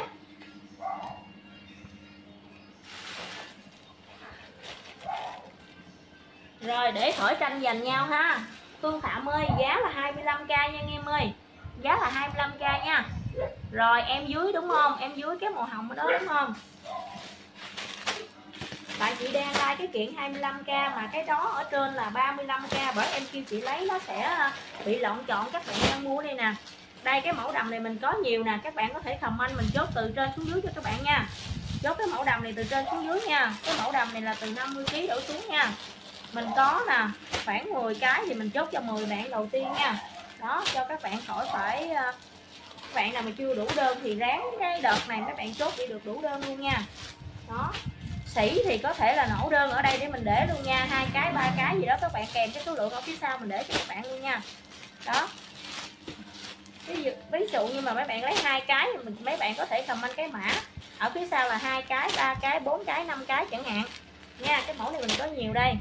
[SPEAKER 1] Rồi để khỏi tranh giành nhau ha. Phương Phạm ơi, giá là 25k nha em ơi. Giá là 25k nha. Rồi em dưới đúng không? Em dưới cái màu hồng ở đó đúng không? Tại chị đang like cái kiện 25k mà cái đó ở trên là 35k, bởi em kêu chị lấy nó sẽ bị lộn chọn các bạn đang mua đây nè. Đây cái mẫu đầm này mình có nhiều nè, các bạn có thể comment mình chốt từ trên xuống dưới cho các bạn nha. Chốt cái mẫu đầm này từ trên xuống dưới nha. Cái mẫu đầm này là từ 50 kg đổ xuống nha. Mình có nè khoảng 10 cái thì mình chốt cho 10 bạn đầu tiên nha. Đó, cho các bạn khỏi phải các bạn nào mà chưa đủ đơn thì ráng cái đợt này mấy bạn chốt để được đủ đơn luôn nha. Đó, sỉ thì có thể là nổ đơn ở đây để mình để luôn nha, 2 cái 3 cái gì đó các bạn kèm cái số lượng ở phía sau mình để cho các bạn luôn nha. Đó, ví dụ như mà mấy bạn lấy 2 cái thì mấy bạn có thể comment cái mã ở phía sau là 2 cái 3 cái 4 cái 5 cái chẳng hạn nha. Cái mẫu này mình có nhiều đây.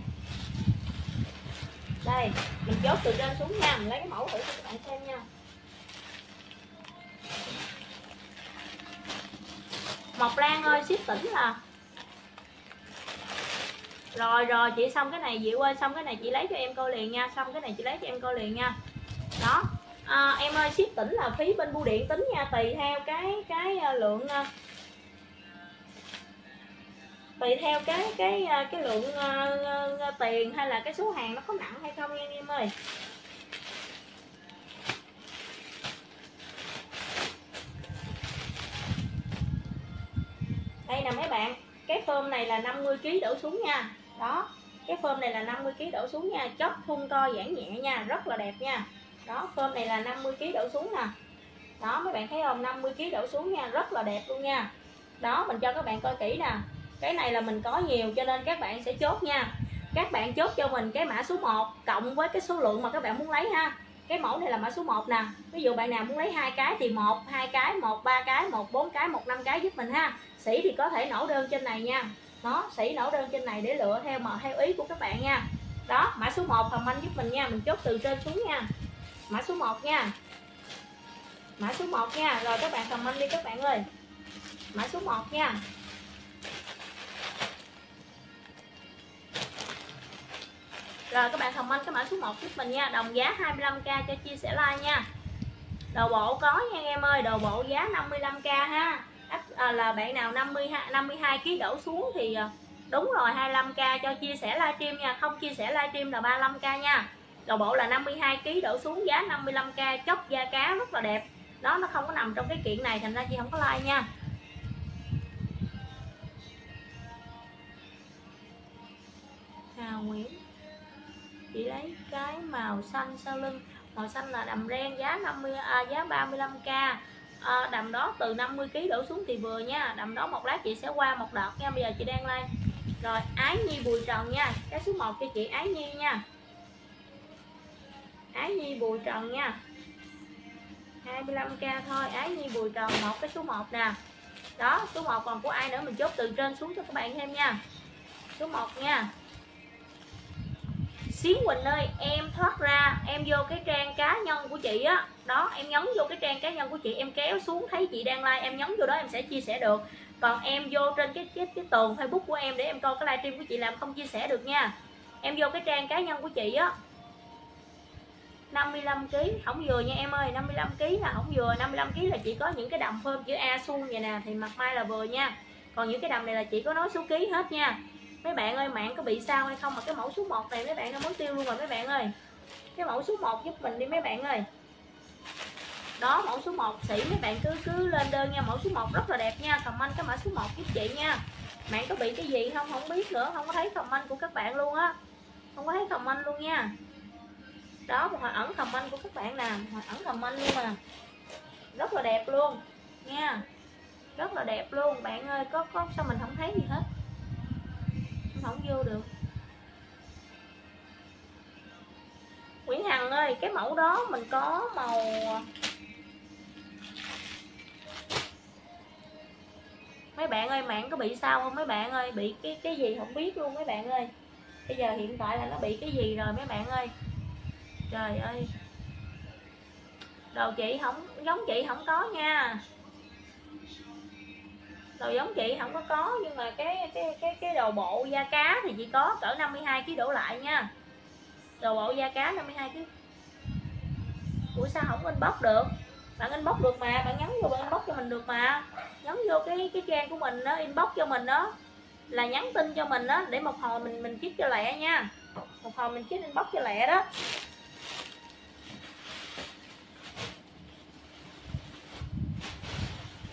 [SPEAKER 1] Đây, mình chốt từ trên xuống nha, mình lấy cái mẫu thử cho các bạn xem nha. Mộc Lan ơi, ship tỉnh là rồi chị xong cái này Diệu ơi, xong cái này chị lấy cho em coi liền nha, xong cái này chị lấy cho em coi liền nha. Đó, em ơi, ship tỉnh là phí bên bưu điện tính nha, tùy theo cái lượng, tùy theo cái lượng tiền hay là cái số hàng nó có nặng hay không nha em ơi. Đây nè mấy bạn, cái phơm này là 50 kg đổ xuống nha. Đó, cái phơm này là 50 kg đổ xuống nha, chóp thun to giãn nhẹ nha, rất là đẹp nha. Đó, phơm này là 50 kg đổ xuống nè. Đó, mấy bạn thấy không, 50 kg đổ xuống nha, rất là đẹp luôn nha. Đó, mình cho các bạn coi kỹ nè. Cái này là mình có nhiều cho nên các bạn sẽ chốt nha. Các bạn chốt cho mình cái mã số 1 cộng với cái số lượng mà các bạn muốn lấy ha. Cái mẫu này là mã số 1 nè. Ví dụ bạn nào muốn lấy 2 cái thì 1, 2 cái, 1, 3 cái, 1, 4 cái, 1, 5 cái giúp mình ha. Sĩ thì có thể nổ đơn trên này nha. Đó, sĩ nổ đơn trên này để lựa theo ý của các bạn nha. Đó, mã số 1 comment giúp mình nha, mình chốt từ trên xuống nha. Mã số 1 nha. Mã số 1 nha. Rồi các bạn comment đi các bạn ơi. Mã số 1 nha. Rồi các bạn comment cái mã số 1 giúp mình nha. Đồng giá 25k cho chia sẻ like nha. Đồ bộ có nha em ơi, đồ bộ giá 55k ha. Là bạn nào 52 kg đổ xuống thì đúng rồi 25k cho chia sẻ livestream nha, không chia sẻ livestream là 35k nha. Đồ bộ là 52 kg đổ xuống giá 55k, chóc da cá rất là đẹp. Đó, nó không có nằm trong cái kiện này thành ra chị không có like nha. Hà Nguyễn, chị lấy cái màu xanh sau lưng. Màu xanh là đầm ren giá 35k. Đầm đó từ 50 kg đổ xuống thì vừa nha. Đầm đó một lát chị sẽ qua một đợt nha. Bây giờ chị đang like. Rồi Ái Nhi Bùi Trần nha. Cái số 1 cho chị Ái Nhi nha. Ái Nhi Bùi Trần nha. 25k thôi. Ái Nhi Bùi Trần một cái số 1 nè. Đó, số 1 còn của ai nữa mình chốt từ trên xuống cho các bạn thêm nha. Số 1 nha. Xí Quỳnh ơi, em thoát ra, em vô cái trang cá nhân của chị á. Đó, em nhấn vô cái trang cá nhân của chị, em kéo xuống thấy chị đang like, em nhấn vô đó em sẽ chia sẻ được. Còn em vô trên cái tường Facebook của em để em coi cái livestream của chị làm không chia sẻ được nha. Em vô cái trang cá nhân của chị á. 55kg không vừa nha em ơi, 55kg là không vừa. 55kg là chỉ có những cái đầm phơm chữ A suông vậy nè thì mặt mai là vừa nha. Còn những cái đầm này là chỉ có nói số ký hết nha. Mấy bạn ơi, mạng có bị sao hay không mà cái mẫu số 1 này mấy bạn nó mới tiêu luôn rồi mấy bạn ơi. Cái mẫu số 1 giúp mình đi mấy bạn ơi. Đó, mẫu số 1 sĩ mấy bạn cứ lên đơn nha. Mẫu số 1 rất là đẹp nha. Comment cái mã số 1 giúp chị nha. Mạng có bị cái gì không không biết nữa, không có thấy comment của các bạn luôn á. Không có thấy comment luôn nha. Đó, một hồi ẩn comment của các bạn nè, hồi ẩn comment luôn mà. Rất là đẹp luôn nha. Rất là đẹp luôn bạn ơi, có sao mình không thấy gì hết. Không vô được. Nguyễn Hằng ơi, cái mẫu đó mình có màu mấy bạn ơi, mạng có bị sao không mấy bạn ơi, bị cái gì không biết luôn mấy bạn ơi. Bây giờ hiện tại là nó bị cái gì rồi mấy bạn ơi. Trời ơi, đồ chị không giống chị không có nha. Đồ giống chị không có nhưng mà cái đồ bộ da cá thì chỉ có cỡ 52 kg đổ lại nha. Đồ bộ da cá 52 kg. Ủa sao không inbox được? Bạn inbox được mà, bạn nhắn vô bạn inbox cho mình được mà. Nhắn vô cái trang của mình đó, inbox cho mình đó. Là nhắn tin cho mình đó để một hồi mình chích cho lẹ nha. Một hồi mình chích inbox cho lẹ đó.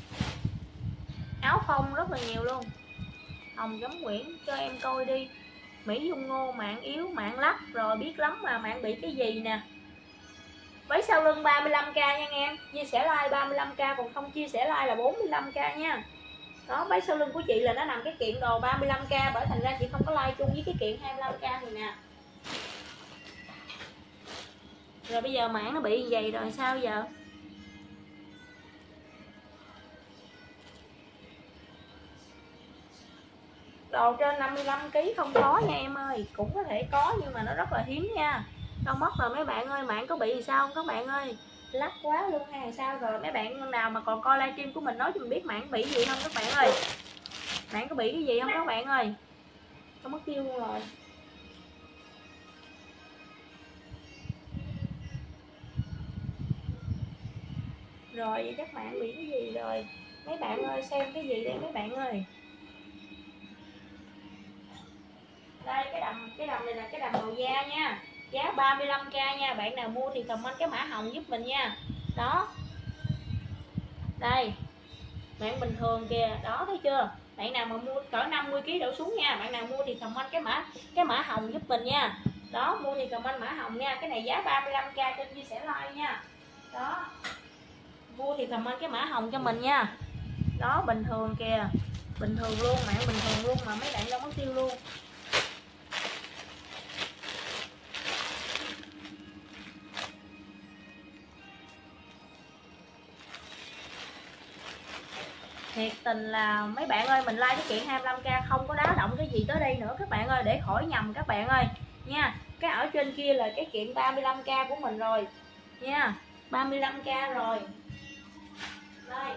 [SPEAKER 1] Áo phông rất là nhiều luôn. Hồng Gấm Nguyễn cho em coi đi. Mỹ Dung Ngô, mạng yếu, mạng lắc rồi, biết lắm mà mạng bị cái gì nè. Váy sau lưng 35k nha anh em. Chia sẻ like 35k, còn không chia sẻ like là 45k nha. Đó, váy sau lưng của chị là nó nằm cái kiện đồ 35k, bởi thành ra chị không có like chung với cái kiện 25k này nè. Rồi bây giờ mạng nó bị vậy rồi sao giờ? Đồ trên 55kg không có nha em ơi. Cũng có thể có nhưng mà nó rất là hiếm nha. Đâu mất rồi mấy bạn ơi. Mạng có bị gì sao không các bạn ơi? Lắc quá luôn hay sao rồi? Mấy bạn nào mà còn coi livestream của mình nói cho mình biết mạng bị gì không các bạn ơi? Mạng có bị cái gì không các bạn ơi? Không mất tiêu luôn rồi. Rồi vậy chắc mạng bị cái gì rồi? Mấy bạn ơi xem cái gì đây mấy bạn ơi? Đây cái đầm này là cái đầm màu da nha. Giá 35k nha. Bạn nào mua thì comment cái mã hồng giúp mình nha. Đó. Đây. Mạng bình thường kìa. Đó thấy chưa? Bạn nào mà mua cỡ 50kg đổ xuống nha. Bạn nào mua thì comment cái mã hồng giúp mình nha. Đó, mua thì comment mã hồng nha. Cái này giá 35k trên chia sẻ like nha. Đó. Mua thì comment cái mã hồng cho mình nha. Đó, bình thường kìa. Bình thường luôn, mạng bình thường luôn mà mấy bạn đâu mất tiêu luôn. Thiệt tình là mấy bạn ơi, mình like cái kiện 25k không có đá động cái gì tới đây nữa các bạn ơi, để khỏi nhầm các bạn ơi nha. Cái ở trên kia là cái kiện 35k của mình rồi nha, 35k rồi. Đây.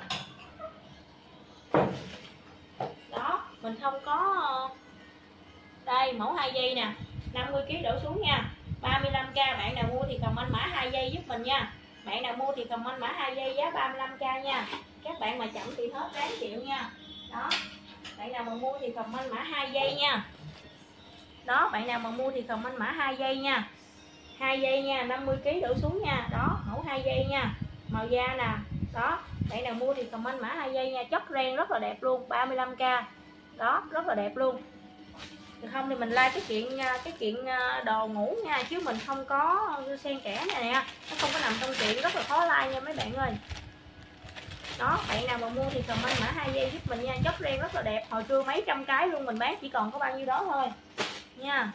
[SPEAKER 1] Đó, mình không có. Đây, mẫu 2 giây nè, 50kg đổ xuống nha. 35k, bạn nào mua thì comment mã 2 giây giúp mình nha. Bạn nào mua thì comment mã 2 giây giá 35k nha. Các bạn mà chậm thì hết đáng chịu nha. Đó. Bạn nào mà mua thì comment mã 2 giây nha. Đó, bạn nào mà mua thì comment mã 2 giây nha. 2 giây nha, 50kg đổ xuống nha. Đó, mẫu 2 giây nha. Màu da nè. Đó, bạn nào mua thì comment mã 2 giây nha. Chất ren rất là đẹp luôn, 35k. Đó, rất là đẹp luôn. Không thì mình like cái kiện đồ ngủ nha, chứ mình không có xen kẽ này nè, nó không có nằm trong kiện, rất là khó like nha mấy bạn ơi. Đó, bạn nào mà mua thì comment mã 2 giây giúp mình nha. Chất ren rất là đẹp, hồi trưa mấy trăm cái luôn, mình bán chỉ còn có bao nhiêu đó thôi nha.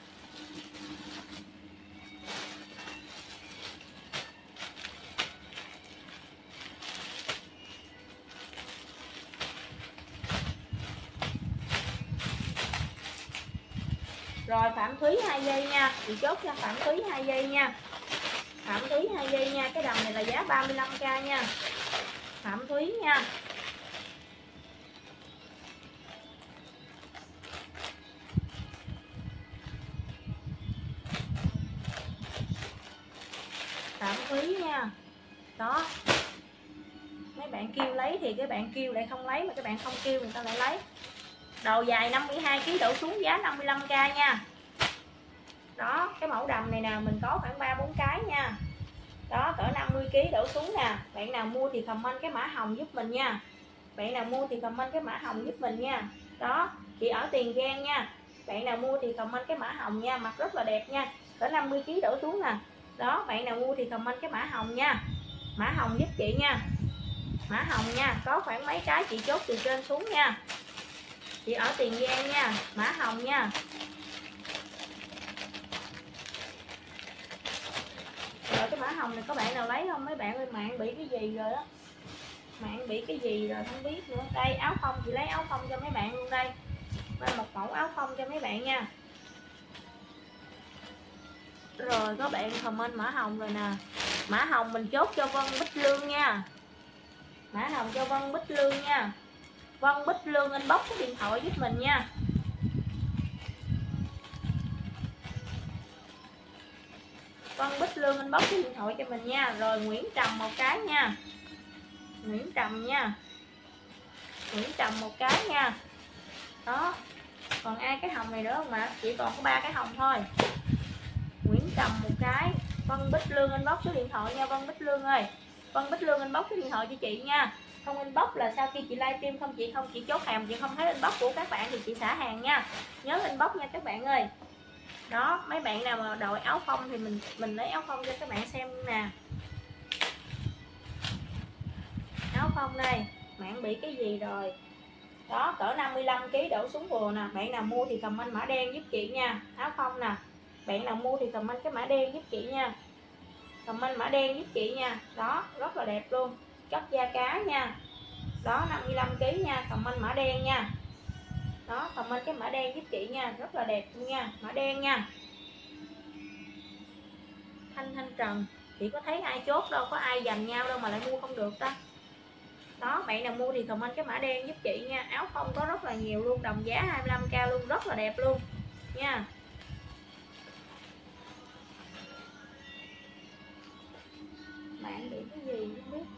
[SPEAKER 1] Rồi Phạm Thúy 2 giây nha, chị chốt cho Phạm Thúy 2 giây nha. Phạm Thúy 2 giây nha, cái đầm này là giá 35k nha. Phạm Thúy nha. Phạm Thúy nha. Đó. Mấy bạn kêu lấy thì cái bạn kêu lại không lấy, mà các bạn không kêu người ta lại lấy. Đầu dài 52kg đổ xuống giá 55k nha. Đó, cái mẫu đầm này nè mình có khoảng 3-4 cái nha. Đó, cỡ 50kg đổ xuống nè. Bạn nào mua thì comment cái mã hồng giúp mình nha. Bạn nào mua thì comment cái mã hồng giúp mình nha. Đó, chị ở Tiền Giang nha. Bạn nào mua thì comment cái mã hồng nha, mặt rất là đẹp nha. Cỡ 50kg đổ xuống nè. Đó, bạn nào mua thì comment cái mã hồng nha. Mã hồng giúp chị nha. Mã hồng nha, có khoảng mấy cái chị chốt từ trên xuống nha. Chị ở Tiền Giang nha, mã hồng nha. Rồi cái mã hồng này có bạn nào lấy không mấy bạn ơi? Mạng bị cái gì rồi đó, mạng bị cái gì rồi không biết nữa. Đây áo phông, chị lấy áo phông cho mấy bạn luôn đây. Đây một mẫu áo phông cho mấy bạn nha. Rồi có bạn comment mã hồng rồi nè. Mã hồng mình chốt cho Vân Bích Lương nha. Mã hồng cho Vân Bích Lương nha. Vân Bích Lương inbox cái điện thoại giúp mình nha. Vân Bích Lương inbox cái điện thoại cho mình nha. Rồi Nguyễn Trầm một cái nha. Nguyễn Trầm nha. Nguyễn Trầm một cái nha. Đó. Còn ai cái hồng này nữa không ạ? Chỉ còn có 3 cái hồng thôi. Nguyễn Trầm một cái. Vân Bích Lương inbox số điện thoại nha Vân Bích Lương ơi. Vân Bích Lương inbox số điện thoại cho chị nha. Không inbox là sau khi chị livestream không chị chốt hàng, chị không thấy inbox của các bạn thì chị xả hàng nha. Nhớ inbox nha các bạn ơi. Đó, mấy bạn nào mà đội áo phông thì mình lấy áo phông cho các bạn xem nè. Áo phông đây, bạn bị cái gì rồi? Đó, cỡ 55 kg đổ xuống vừa nè. Bạn nào mua thì comment mã đen giúp chị nha. Áo phông nè. Bạn nào mua thì comment cái mã đen giúp chị nha. Comment mã đen giúp chị nha. Đó, rất là đẹp luôn. Chất da cá nha. Đó, 55 kg nha, comment mã đen nha. Đó, comment cái mã đen giúp chị nha, rất là đẹp luôn nha, mã đen nha. Thanh Trần, chị có thấy ai chốt đâu, có ai giành nhau đâu mà lại mua không được ta. Đó, bạn nào mua thì comment cái mã đen giúp chị nha. Áo phông có rất là nhiều luôn, đồng giá 25k luôn, rất là đẹp luôn nha. Bạn bị cái gì không biết.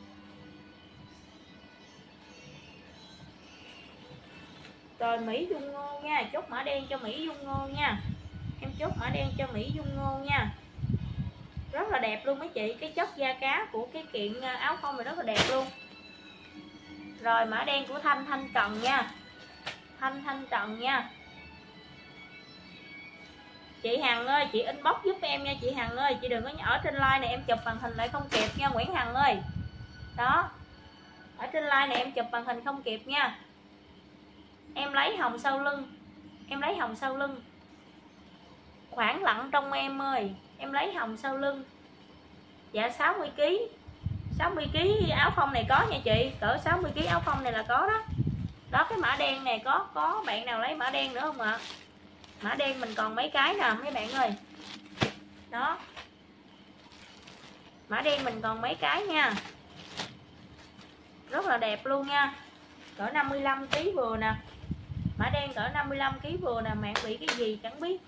[SPEAKER 1] Rồi Mỹ Dung Ngô nha, chốt mã đen cho Mỹ Dung Ngô nha. Em chốt mã đen cho Mỹ Dung Ngô nha. Rất là đẹp luôn mấy chị, cái chất da cá của cái kiện áo phông này rất là đẹp luôn. Rồi mã đen của Thanh Trần nha. Thanh Trần nha. Chị Hằng ơi, chị inbox giúp em nha chị Hằng ơi. Chị đừng có ở trên like này em chụp màn hình lại không kịp nha Nguyễn Hằng ơi. Đó, ở trên like này em chụp màn hình không kịp nha. Em lấy hồng sau lưng. Em lấy hồng sau lưng. Khoảng lặng trong em ơi. Em lấy hồng sau lưng. Dạ 60kg. 60kg áo phông này có nha chị. Cỡ 60kg áo phông này là có đó. Đó, cái mã đen này có bạn nào lấy mã đen nữa không ạ? Mã đen mình còn mấy cái nè mấy bạn ơi. Đó, mã đen mình còn mấy cái nha. Rất là đẹp luôn nha. Cỡ 55kg vừa nè. Mã đen cỡ 55kg vừa nè. Bạn bị cái gì chẳng biết.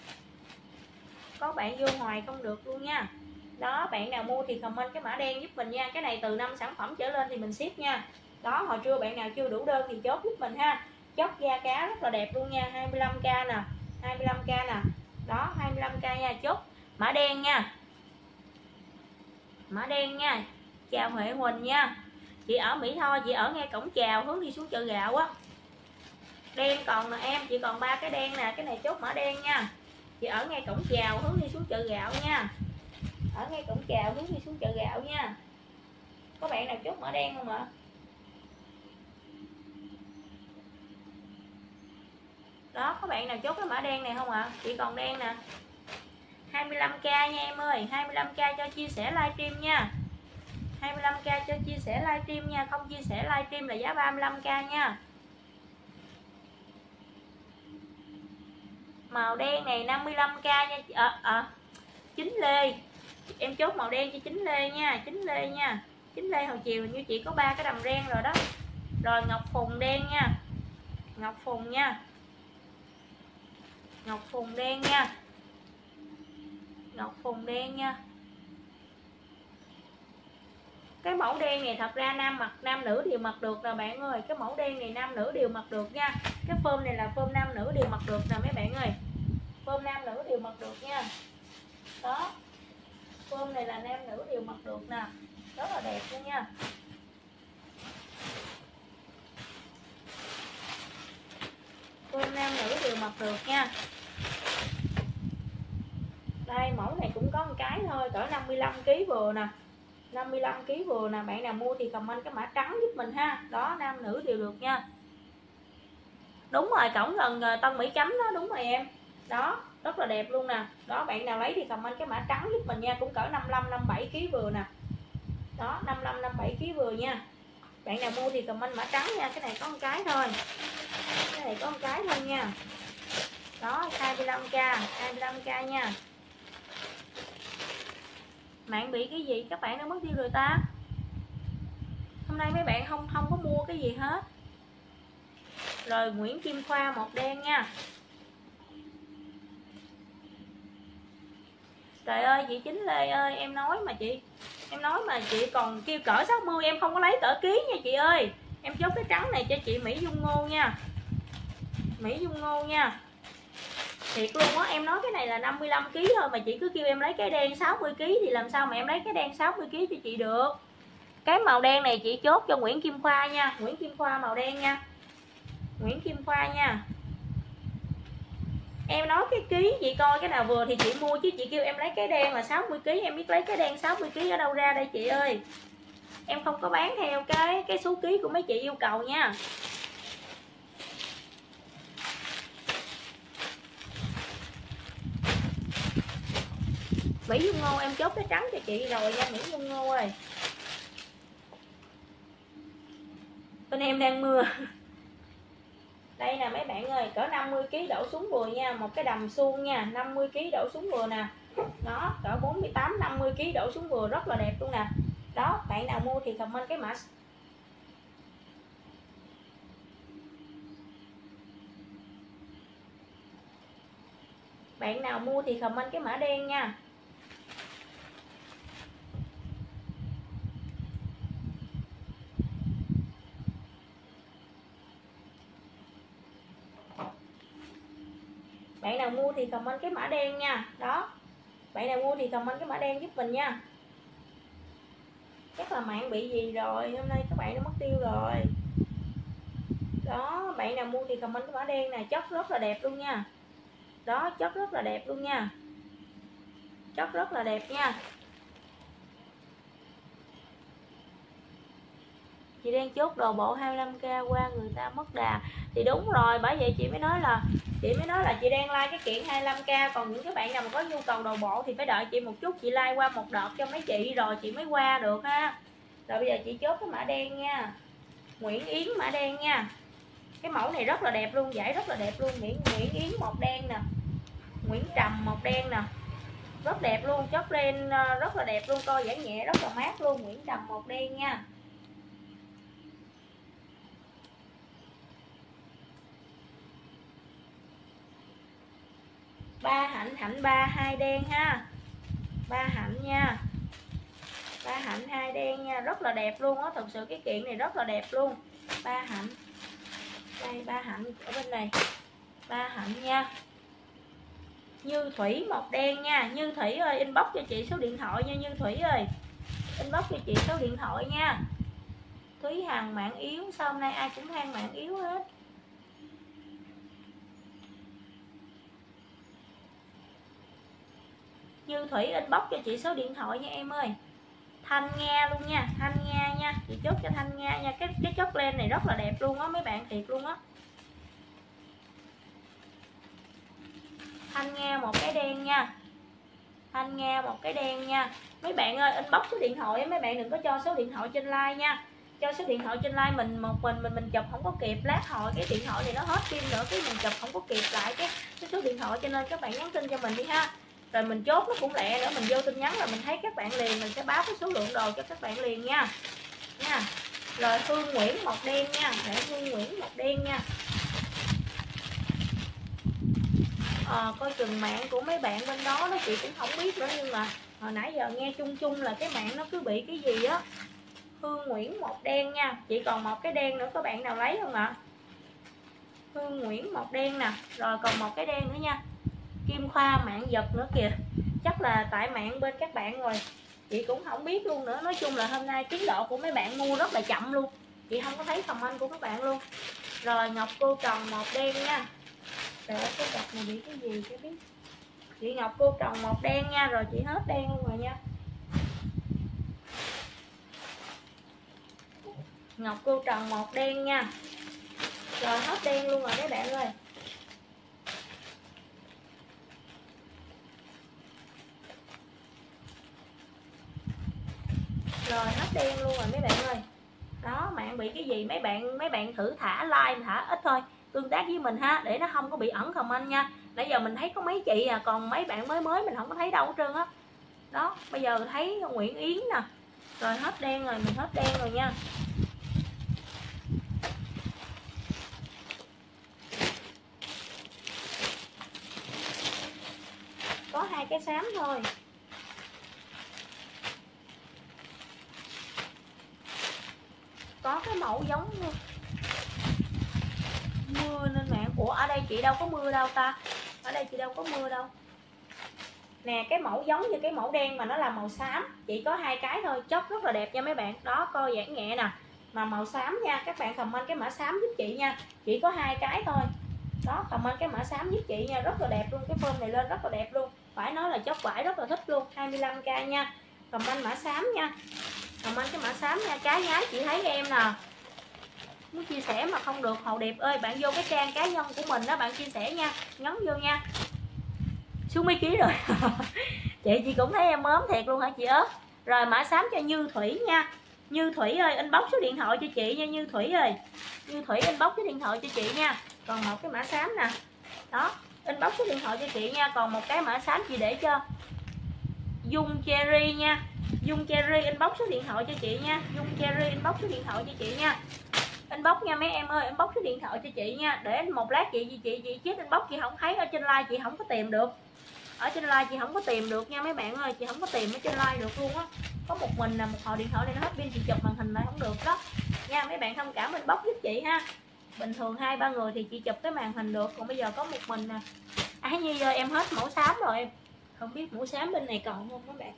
[SPEAKER 1] Có bạn vô hoài không được luôn nha. Đó, bạn nào mua thì comment cái mã đen giúp mình nha. Cái này từ 5 sản phẩm trở lên thì mình ship nha. Đó, hồi trưa bạn nào chưa đủ đơn thì chốt giúp mình ha. Chất da cá rất là đẹp luôn nha. 25k nè. 25k nè. Đó, 25k nha. Chốt mã đen nha. Mã đen nha. Chào Huệ Huỳnh nha. Chị ở Mỹ Tho, chị ở ngay cổng chào hướng đi xuống chợ gạo á. Đen còn nè em, chị còn 3 cái đen nè. Cái này chốt mã đen nha. Chị ở ngay cổng chào hướng đi xuống chợ gạo nha. Ở ngay cổng chào hướng đi xuống chợ gạo nha. Có bạn nào chốt mã đen không ạ? Đó, có bạn nào chốt cái mã đen này không ạ? Chị còn đen nè. 25k nha em ơi. 25k cho chia sẻ livestream nha. 25k cho chia sẻ livestream nha. Không chia sẻ livestream là giá 35k nha. Màu đen này 55k nha. Chính Lê. Em chốt màu đen cho Chính Lê nha. Chính Lê nha. Chính Lê hồi chiều như chị có 3 cái đầm ren rồi đó. Rồi Ngọc Phùng đen nha. Ngọc Phùng nha. Ngọc Phùng đen nha. Ngọc Phùng đen nha. Cái mẫu đen này thật ra nam nữ đều mặc được nè bạn ơi. Cái mẫu đen này nam nữ đều mặc được nha. Cái form này là form nam nữ đều mặc được nè mấy bạn ơi. Form nam nữ đều mặc được nha. Đó, form này là nam nữ đều mặc được nè. Rất là đẹp luôn nha. Form nam nữ đều mặc được nha. Đây mẫu này cũng có một cái thôi. Cỡ 55kg vừa nè. 55kg vừa nè. Bạn nào mua thì comment cái mã trắng giúp mình ha. Đó, nam nữ đều được nha. Đúng rồi, cổng gần Tân Mỹ Chánh đó. Đúng rồi em. Đó, rất là đẹp luôn nè. Đó, bạn nào lấy thì comment cái mã trắng giúp mình nha. Cũng cỡ 55-57kg vừa nè. Đó, 55-57kg vừa nha. Bạn nào mua thì comment mã trắng nha. Cái này có một cái thôi. Cái này có một cái thôi nha. Đó, 25k 25k nha. Bạn bị cái gì các bạn đã mất tiêu rồi ta? Hôm nay mấy bạn không có mua cái gì hết. Rồi Nguyễn Kim Khoa một đen nha. Trời ơi chị Chính Lê ơi, em nói mà chị còn kêu cỡ 60, em không có lấy cỡ ký nha chị ơi. Em chốt cái trắng này cho chị Mỹ Dung Ngô nha. Mỹ Dung Ngô nha. Thiệt luôn á, em nói cái này là 55kg thôi mà chị cứ kêu em lấy cái đen 60kg thì làm sao mà em lấy cái đen 60kg cho chị được. Cái màu đen này chị chốt cho Nguyễn Kim Khoa nha. Nguyễn Kim Khoa màu đen nha. Nguyễn Kim Khoa nha. Em nói cái ký chị coi cái nào vừa thì chị mua, chứ chị kêu em lấy cái đen là 60 kg, em biết lấy cái đen 60 kg ở đâu ra đây chị ơi. Em không có bán theo cái số ký của mấy chị yêu cầu nha. Mỹ Dung Ngô em chốt cái trắng cho chị rồi nha Mỹ Dung Ngô ơi. Bên em đang mưa. Đây nè mấy bạn ơi, cỡ 50 kg đổ xuống vừa nha, một cái đầm suông nha, 50 kg đổ xuống vừa nè. Đó, cỡ 48 50 kg đổ xuống vừa rất là đẹp luôn nè. Đó, bạn nào mua thì comment cái mã. Bạn nào mua thì comment cái mã đen nha. Bạn nào mua thì comment cái mã đen nha. Đó, bạn nào mua thì comment cái mã đen giúp mình nha. Chắc là mạng bị gì rồi, hôm nay các bạn đã mất tiêu rồi. Đó, bạn nào mua thì comment cái mã đen nè, chất rất là đẹp luôn nha. Đó, chất rất là đẹp luôn nha. Chất rất là đẹp nha. Chị đang chốt đồ bộ 25k qua người ta mất đà. Thì đúng rồi, bởi vậy chị mới nói là chị đang like cái kiện 25k. Còn những cái bạn nào mà có nhu cầu đồ bộ thì phải đợi chị một chút, chị like qua một đợt cho mấy chị rồi chị mới qua được ha. Rồi bây giờ chị chốt cái mã đen nha. Nguyễn Yến mã đen nha. Cái mẫu này rất là đẹp luôn, vải rất là đẹp luôn. Nguyễn Yến màu đen nè, Nguyễn Trầm màu đen nè, rất đẹp luôn, chốt lên rất là đẹp luôn, coi vải nhẹ rất là mát luôn. Nguyễn Trầm màu đen nha. Ba Hạnh, Hạnh 3 2 đen ha. Ba Hạnh nha. Ba Hạnh 2 đen nha, rất là đẹp luôn á, thật sự cái kiện này rất là đẹp luôn. Ba Hạnh. Đây Ba Hạnh ở bên này. Ba Hạnh nha. Như Thủy màu đen nha. Như Thủy ơi inbox cho chị số điện thoại nha Như Thủy ơi. Inbox cho chị số điện thoại nha. Thúy Hằng mạng yếu, sao hôm nay ai cũng than mạng yếu hết. Như Thủy inbox cho chị số điện thoại nha em ơi. Thanh Nga luôn nha, Thanh Nga nha, chị chốt cho Thanh Nga nha. Cái chốt len này rất là đẹp luôn á mấy bạn, thiệt luôn á. Thanh Nga một cái đen nha. Thanh Nga một cái đen nha. Mấy bạn ơi inbox số điện thoại, mấy bạn đừng có cho số điện thoại trên like nha. Cho số điện thoại trên like mình một mình chụp không có kịp, lát hồi cái điện thoại này nó hết pin nữa, cái mình chụp không có kịp lại cái số điện thoại, cho nên các bạn nhắn tin cho mình đi ha. Rồi mình chốt nó cũng lẹ nữa, mình vô tin nhắn là mình thấy các bạn liền, mình sẽ báo cái số lượng đồ cho các bạn liền nha. Nha. Rồi Hương Nguyễn màu đen nha, để Hương Nguyễn màu đen nha. Coi chừng mạng của mấy bạn bên đó chị cũng không biết nữa, nhưng mà hồi nãy giờ nghe chung chung là cái mạng nó cứ bị cái gì á. Hương Nguyễn một đen nha, chị còn một cái đen nữa, có bạn nào lấy không ạ? Hương Nguyễn một đen nè, rồi còn một cái đen nữa nha. Kim Khoa mạng giật nữa kìa, chắc là tại mạng bên các bạn rồi, chị cũng không biết luôn nữa. Nói chung là hôm nay tiến độ của mấy bạn mua rất là chậm luôn, chị không có thấy comment của các bạn luôn. Rồi Ngọc Cô Tròn một đen nha. Trời ơi, cái cặp này bị cái gì chứ biết. Chị Ngọc Cô Tròn một đen nha, rồi chị hết đen luôn rồi nha. Ngọc Cô Tròn một đen nha. Rồi hết đen luôn rồi các bạn ơi. Rồi hết đen luôn rồi mấy bạn ơi. Đó, mạng bị cái gì mấy bạn thử thả like, thả ít thôi, tương tác với mình ha, để nó không có bị ẩn comment nha. Nãy giờ mình thấy có mấy chị à, còn mấy bạn mới mình không có thấy đâu hết trơn á. Đó, bây giờ thấy Nguyễn Yến nè. Rồi hết đen rồi, mình hết đen rồi nha. Có hai cái xám thôi. Có cái mẫu giống mưa nên mạng. Ủa ở đây chị đâu có mưa đâu ta. Ở đây chị đâu có mưa đâu. Nè cái mẫu giống như cái mẫu đen mà nó là màu xám, chỉ có hai cái thôi, chốt rất là đẹp nha mấy bạn. Đó, coi giãn nhẹ nè, mà màu xám nha, các bạn comment cái mã xám giúp chị nha, chỉ có hai cái thôi. Đó, comment cái mã xám giúp chị nha, rất là đẹp luôn, cái form này lên rất là đẹp luôn, phải nói là chốt vải rất là thích luôn. 25k nha, comment mã xám nha, comment cái mã xám nha. Cái nhái chị thấy em nè, muốn chia sẻ mà không được, Hậu Điệp ơi, bạn vô cái trang cá nhân của mình đó, bạn chia sẻ nha, nhấn vô nha. Xuống mấy ký rồi chị cũng thấy em ốm thiệt luôn hả chị ớt. Rồi mã xám cho Như Thủy nha, Như Thủy ơi inbox số điện thoại cho chị nha. Như Thủy ơi, Như Thủy inbox số điện thoại cho chị nha. Còn một cái mã xám nè, đó, inbox số điện thoại cho chị nha. Còn một cái mã xám chị để cho Dung Cherry nha, Dung Cherry inbox số điện thoại cho chị nha. Dung Cherry inbox số điện thoại cho chị nha, inbox nha mấy em ơi, inbox số điện thoại cho chị nha. Để một lát chị chết inbox chị không thấy, ở trên like chị không có tìm được, ở trên like chị không có tìm được nha mấy bạn ơi, chị không có tìm ở trên like được luôn á. Có một mình là một hồi điện thoại này nó hết pin, chị chụp màn hình lại không được đó nha. Mấy bạn thông cảm inbox giúp chị ha. Bình thường 2-3 người thì chị chụp cái màn hình được, còn bây giờ có một mình nè. Ái Nhi ơi em hết mẫu xám rồi em, không biết mẫu xám bên này còn không các bạn.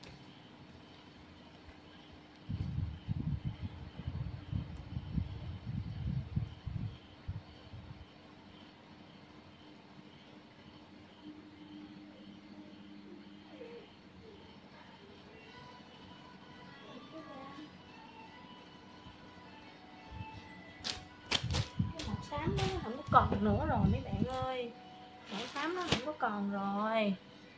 [SPEAKER 1] Cái màu xám đó nó không có còn nữa rồi mấy bạn ơi, màu xám nó không có còn rồi.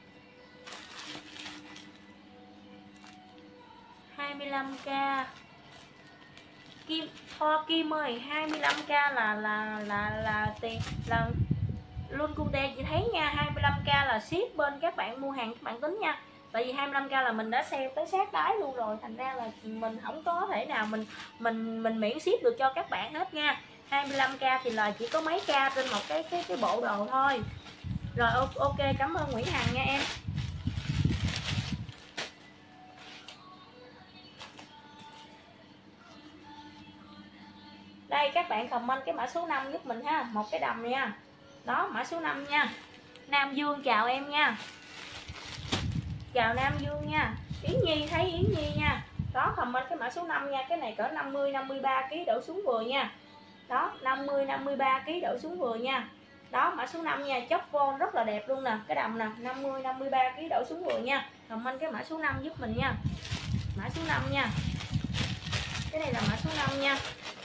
[SPEAKER 1] 25k Kim Thoa Kim ơi, 25k là tiền là luôn cute chị thấy nha. 25k là ship bên các bạn mua hàng các bạn tính nha. Tại vì 25k là mình đã sale tới sát đáy luôn rồi, thành ra là mình không có thể nào mình miễn ship được cho các bạn hết nha. 25k thì là chỉ có mấy k trên một cái bộ đồ thôi. Rồi ok, cảm ơn Nguyễn Hằng nha em. Đây các bạn comment cái mã số 5 giúp mình ha, một cái đầm nha. Đó, mã số 5 nha. Nam Dương chào em nha, chào Nam Dương nha. Yến Nhi, thấy Yến Nhi nha. Đó, comment cái mã số 5 nha. Cái này cỡ 50-53 kg đổ xuống vừa nha. Đó, 50-53 kg đổ xuống vừa nha. Đó, mã số 5 nha, chóc von rất là đẹp luôn nè, cái đầm nè, 50-53 kg đổ xuống vừa nha. Comment cái mã số 5 giúp mình nha. Mã số 5 nha. Cái này là mã số 5 nha.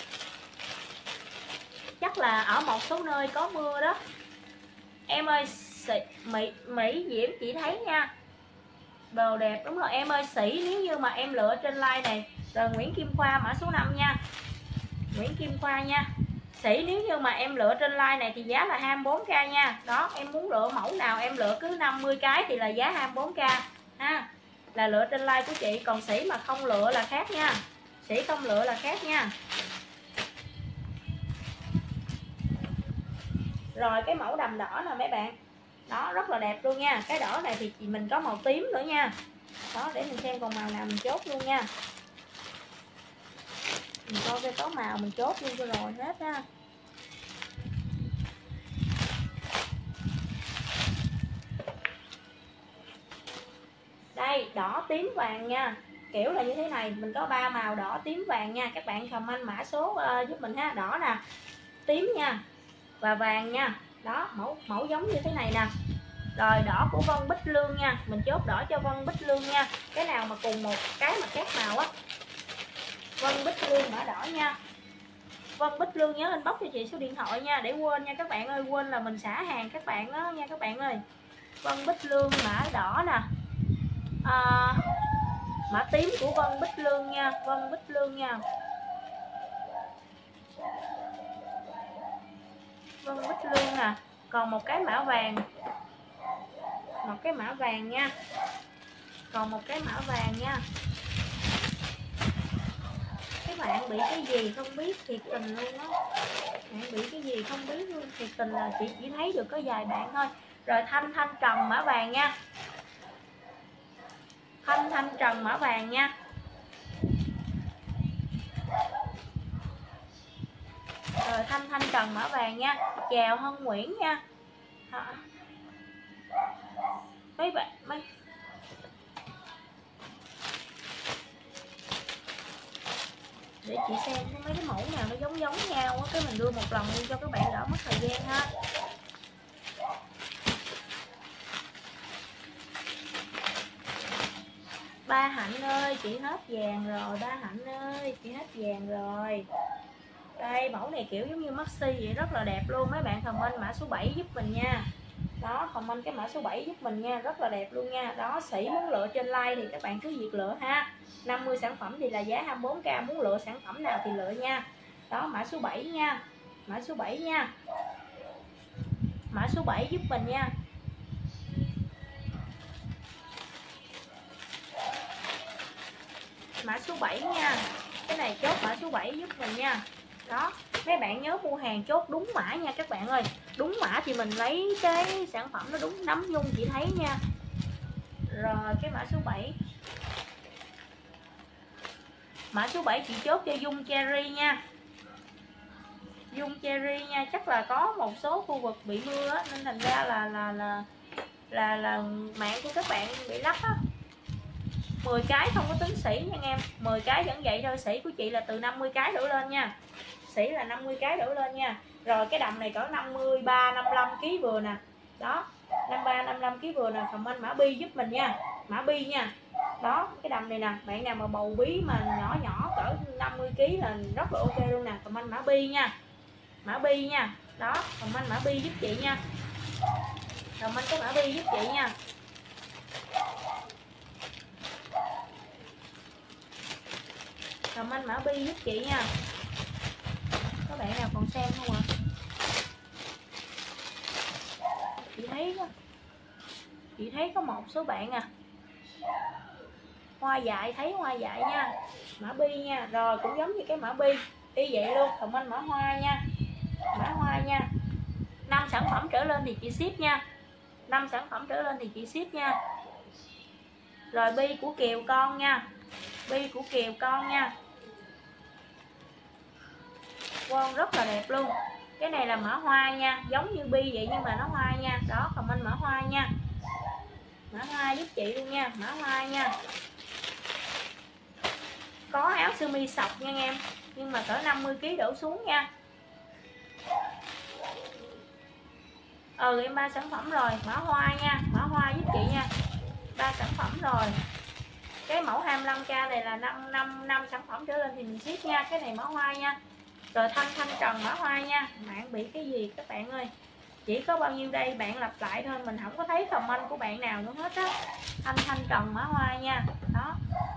[SPEAKER 1] Chắc là ở một số nơi có mưa đó. Em ơi, Mỹ Diễm chị thấy nha, đồ đẹp. Đúng rồi em ơi, Sĩ nếu như mà em lựa trên like này. Rồi Nguyễn Kim Khoa mã số 5 nha, Nguyễn Kim Khoa nha. Sĩ nếu như mà em lựa trên like này thì giá là 24k nha. Đó, em muốn lựa mẫu nào em lựa cứ 50 cái thì là giá 24k ha, là lựa trên like của chị. Còn Sĩ mà không lựa là khác nha, Sĩ không lựa là khác nha. Rồi cái mẫu đầm đỏ nè mấy bạn, đó rất là đẹp luôn nha. Cái đỏ này thì mình có màu tím nữa nha. Đó, để mình xem còn màu nào mình chốt luôn nha. Mình coi cái có màu mình chốt luôn cho rồi hết ha. Đây, đỏ tím vàng nha, kiểu là như thế này. Mình có 3 màu đỏ tím vàng nha. Các bạn comment mã số giúp mình ha. Đỏ nè, tím nha và vàng nha. Đó, mẫu giống như thế này nè. Rồi đỏ của Vân Bích Lương nha, mình chốt đỏ cho Vân Bích Lương nha. Cái nào mà cùng một cái mà khác màu á, Vân Bích Lương mã đỏ nha. Vân Bích Lương nhớ inbox cho chị số điện thoại nha, để quên nha các bạn ơi, quên là mình xả hàng các bạn đó nha các bạn ơi. Vân Bích Lương mã đỏ nè, mã tím của Vân Bích Lương nha, Vân Bích Lương nha, Vân Bích Lương nè. Còn một cái mã vàng, một cái mã vàng nha, còn một cái mã vàng nha. Các bạn bị cái gì không biết, thiệt tình luôn á, bạn bị cái gì không biết luôn, thiệt tình là chị chỉ thấy được có vài bạn thôi. Rồi Thanh Trần mã vàng nha, Thanh Trần mã vàng nha. Rồi Thanh Trần mã vàng nha. Chào Hân Nguyễn nha. Mấy bạn để chị xem mấy cái mẫu nào nó giống nhau á, cái mình đưa một lần luôn cho các bạn đỡ mất thời gian ha. Ba Hạnh ơi, chị hết vàng rồi. Ba Hạnh ơi, chị hết vàng rồi. Đây, mẫu này kiểu giống như maxi vậy, rất là đẹp luôn. Mấy bạn comment mã số 7 giúp mình nha. Đó, comment cái mã số 7 giúp mình nha, rất là đẹp luôn nha. Đó, Sĩ muốn lựa trên like thì các bạn cứ việc lựa ha. 50 sản phẩm thì là giá 24k, muốn lựa sản phẩm nào thì lựa nha. Đó, mã số 7 nha. Mã số 7 nha. Mã số 7 giúp mình nha. Mã số 7 nha. Cái này chốt mã số 7 giúp mình nha. Đó, mấy bạn nhớ mua hàng chốt đúng mã nha các bạn ơi. Đúng mã thì mình lấy cái sản phẩm nó đúng nắm nhung chị thấy nha. Rồi cái mã số 7. Mã số 7 chị chốt cho Dung Cherry nha. Dung Cherry nha, chắc là có một số khu vực bị mưa á, nên thành ra là mạng của các bạn bị lắc á. 10 cái không có tính sỉ nha em. 10 cái vẫn vậy thôi, sỉ của chị là từ 50 cái đổ lên nha. Sỉ là 50 cái đổ lên nha. Rồi cái đầm này cỡ 53 55 kg vừa nè. Đó, 53 55 kg vừa nè, comment mã bi giúp mình nha. Mã bi nha. Đó, cái đầm này nè, bạn nào mà bầu bí mà nhỏ nhỏ cỡ 50 kg là rất là ok luôn nè, comment mã bi nha. Mã bi nha. Đó, comment mã bi giúp chị nha. Comment cái mã bi giúp chị nha. Comment mã bi giúp chị nha. Các bạn nào còn xem không ạ? Chị thấy có một số bạn à. Hoa dại, thấy hoa dại nha. Mã bi nha. Rồi cũng giống như cái mã bi y vậy luôn, comment mã hoa nha. Mã hoa nha. 5 sản phẩm trở lên thì chị ship nha. 5 sản phẩm trở lên thì chị ship nha. Rồi bi của Kiều con nha. Bi của Kiều con nha. Wow, rất là đẹp luôn. Cái này là mã hoa nha, giống như bi vậy nhưng mà nó hoa nha. Đó, comment mã hoa nha. Mã hoa giúp chị luôn nha. Mã hoa nha. Có áo sơ mi sọc nha em, nhưng mà cỡ 50 kg đổ xuống nha. Em 3 sản phẩm rồi. Mã hoa nha. Mã hoa giúp chị nha. 3 sản phẩm rồi. Cái mẫu 25k này là 5 sản phẩm trở lên thì mình ship nha. Cái này mã hoa nha. Rồi thanh trần mã hoa nha. Mạng bị cái gì các bạn ơi, chỉ có bao nhiêu đây, bạn lặp lại thôi, mình không có thấy comment của bạn nào nữa hết á. Thanh trần mã hoa nha. Đó.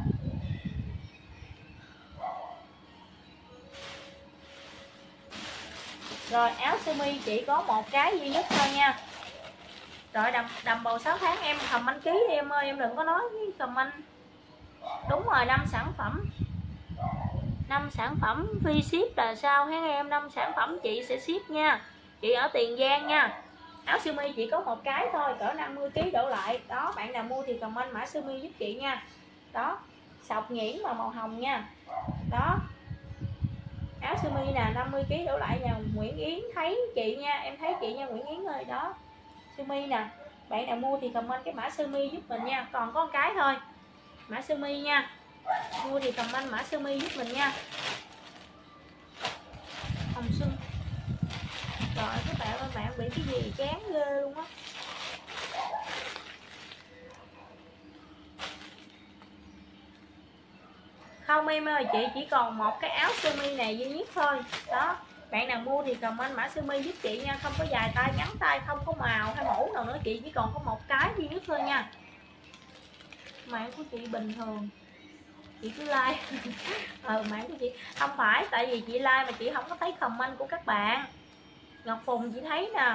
[SPEAKER 1] Rồi áo sơ mi chỉ có một cái duy nhất thôi nha. Rồi đầm bầu 6 tháng em comment ký đi em ơi, em đừng có nói với comment. Đúng rồi, 5 sản phẩm. 5 sản phẩm free ship là sao hả em? 5 sản phẩm chị sẽ ship nha. Chị ở Tiền Giang nha. Áo sơ mi chỉ có một cái thôi, cỡ 50 kg đổ lại. Đó, bạn nào mua thì comment mã sơ mi giúp chị nha. Đó, sọc nhuyễn mà màu hồng nha. Đó. Áo sơ mi nè, 50 kg đổ lại nha. Nguyễn Yến thấy chị nha, em thấy chị nha Nguyễn Yến ơi. Đó. Sơ mi nè. Bạn nào mua thì comment cái mã sơ mi giúp mình nha. Còn có một cái thôi. Mã sơ mi nha. Mua thì comment mã sơ mi giúp mình nha. Hồng Xuân. Trời ơi các bạn ơi, bạn bị cái gì chán ghê luôn á. Không em ơi, chị chỉ còn một cái áo sơ mi này duy nhất thôi. Đó, bạn nào mua thì comment mã sơ mi giúp chị nha. Không có dài tay, ngắn tay, không có màu hay mẫu nào nữa. Chị chỉ còn có một cái duy nhất thôi nha. Mạng của chị bình thường, chị cứ like. Mạng của chị không phải, tại vì chị like mà chị không có thấy comment của các bạn. Ngọc Phùng chị thấy nè.